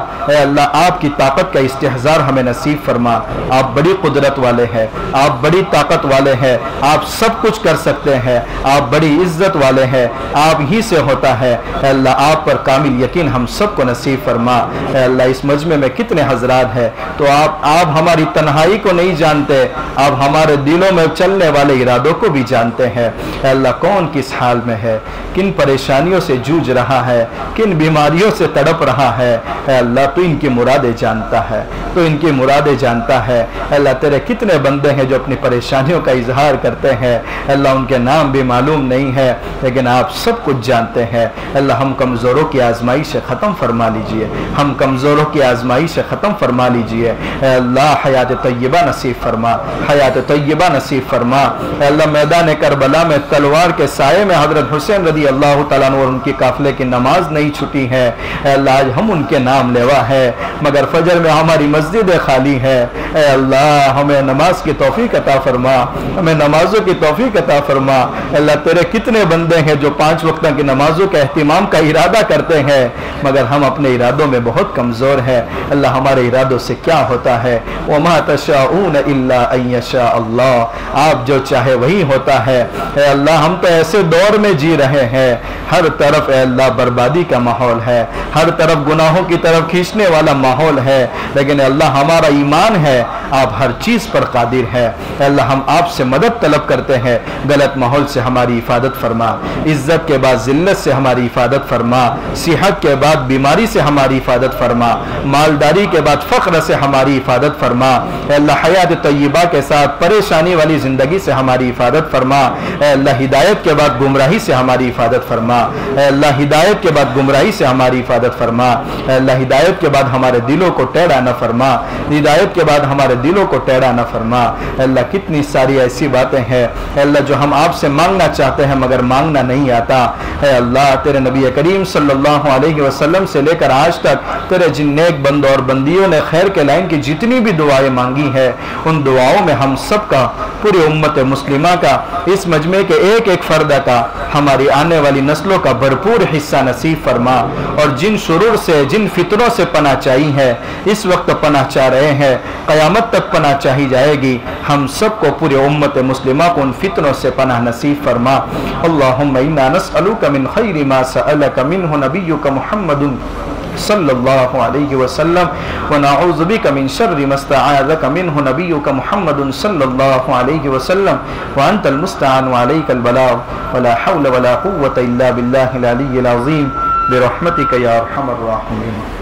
اللہ آپ کی طاقت کا استحضار ہمیں نصیب فرما. آپ بڑی قدرت والے ہیں, آپ بڑی طاقت والے ہیں, آپ سب کچھ کر سکتے ہیں, آپ بڑی عزت والے ہیں, آپ ہی سے ہوتا ہے. اے اللہ آپ پر کامل یقین ہم سب کو نصیب فرما. اے اللہ اس مجمع میں کتنے حضرات ہیں, تو آپ ہماری تنہائی کو نہیں جانتے, آپ ہمارے دلوں میں چلنے والے ارادوں کو بھی جانتے ہیں. اے اللہ کون کس حال میں ہے, کن پریشانیوں سے جوجھ رہا ہے, کن بیماریوں سے تڑپ رہا ہے. اے اللہ تو ان کی مرادیں جانتا ہے, تو ان کی مرادیں جانتا ہے. اے اللہ تیرے کتنے بندے ہیں جو اپنی پریشانیوں کا اظہار کرتے ہیں, اے اللہ ان کے نام بھی معلوم نہیں ہے, لیکن آپ سب کچھ جانتے ہیں. اے اللہ ہم کمزوروں کی آزمائش سے ختم فرما لیجئے, ہم کمزوروں کی آزمائش سے ختم فرما لیجئے. اے اللہ حیات طیبہ نصیب فرما, حیات طیبہ نصیب فرما. اے اللہ میدان کربلا میں تلوار کے سائے میں حضرت حسین رضی اللہ تعالیٰ عنہ اور ان کی قافلے کی نماز نہیں چھٹی ہے. اے اللہ آج ہم ان کے نام لیوا ہے, مگر فجر میں ہماری مسجدیں خالی ہے. اے اللہ ہمیں نماز کی توفیق عطا فرما, ہمیں نمازوں کی توفیق عطا فرما. اے اللہ تیرے کتنے بندے ہیں جو 5 وقتہ کی نمازوں کے اہتمام کا ارادہ کرتے ہیں, مگر ہم اپنے ارادوں میں بہت کمزور ہیں. اللہ ہمارے ارادوں سے کیا ہوتا ہے, وما تشاءون الا ان یشاء اللہ, آپ جو چاہے وہی ہوتا ہے. اے اللہ ہم تو ایسے دور میں جی رہے ہیں, ہر طرف اے اللہ بربادی کا ماحول ہے, ہر طرف گناہوں کی طرف کھینچنے والا ماحول ہے, لیکن اے اللہ ہمارا ایمان ہے آپ ہر چیز پر قادر ہے. اے اللہ ہم آپ سے مدد طلب کرتے ہیں, غلط ماحول سے ہماری حفاظت فرما, عزت کے بعد ذلت سے ہماری حفاظت فرما, صحت کے بعد بیماری سے ہماری حفاظت فرما, مالداری کے بعد فقر سے ہماری حفاظت فرما. اے اللہ حیات طیبہ کے ساتھ پریشانی والی زندگی سے ہماری حفاظت فرما. اے اللہ ہدایت کے بعد گمراہی سے ہماری حفاظت فرما. اے اللہ ہدایت کے بعد گمراہی سے ہماری حفاظت فرما. اے اللہ ہدایت کے بعد ہمارے دلوں کو ٹیڑھا نہ فرما, ہدایت کے بعد ہمارے دلوں کو ٹیڑھا نہ فرما. اے اللہ کتنی ساری ایسی باتیں ہیں اے اللہ جو ہم آپ سے مانگنا چاہتے ہیں مگر مانگنا نہیں آتا. اے اللہ تیرے نبی کریم صلی اللہ علیہ وسلم سے لے کر آج تک تیرے جن نیک بندوں اور بندیوں نے خیر کے لائن کی جتنی بھی دعائیں مانگی ہیں, ان دعاؤں میں ہم سب کا, پوری امت مسلمہ کا, اس مجمع کے ایک ایک فرد کا, ہماری آنے والی نسلوں کا بھرپور حصہ نصیب فرما. اور جن شرور سے, جن فتنوں سے پناہ چاہی ہے, اس وقت پناہ چاہ رہے ہیں, قیامت تک پناہ چاہی جائے گی, ہم سب کو پوری امت مسلمہ کو ان فتنوں سے پناہ نصیب فرما. اللہم انا نسألک من خیر ما سألک منہ نبیک محمد صلی اللہ علیہ وسلم, ونعوذ بک من شر ما استعاذک منہ نبیک محمد صلی اللہ علیہ وسلم, وانت المستعان وعلیک البلاغ, ولا حول ولا قوة الا باللہ العلی العظیم, برحمتک یا ارحم الراحمین.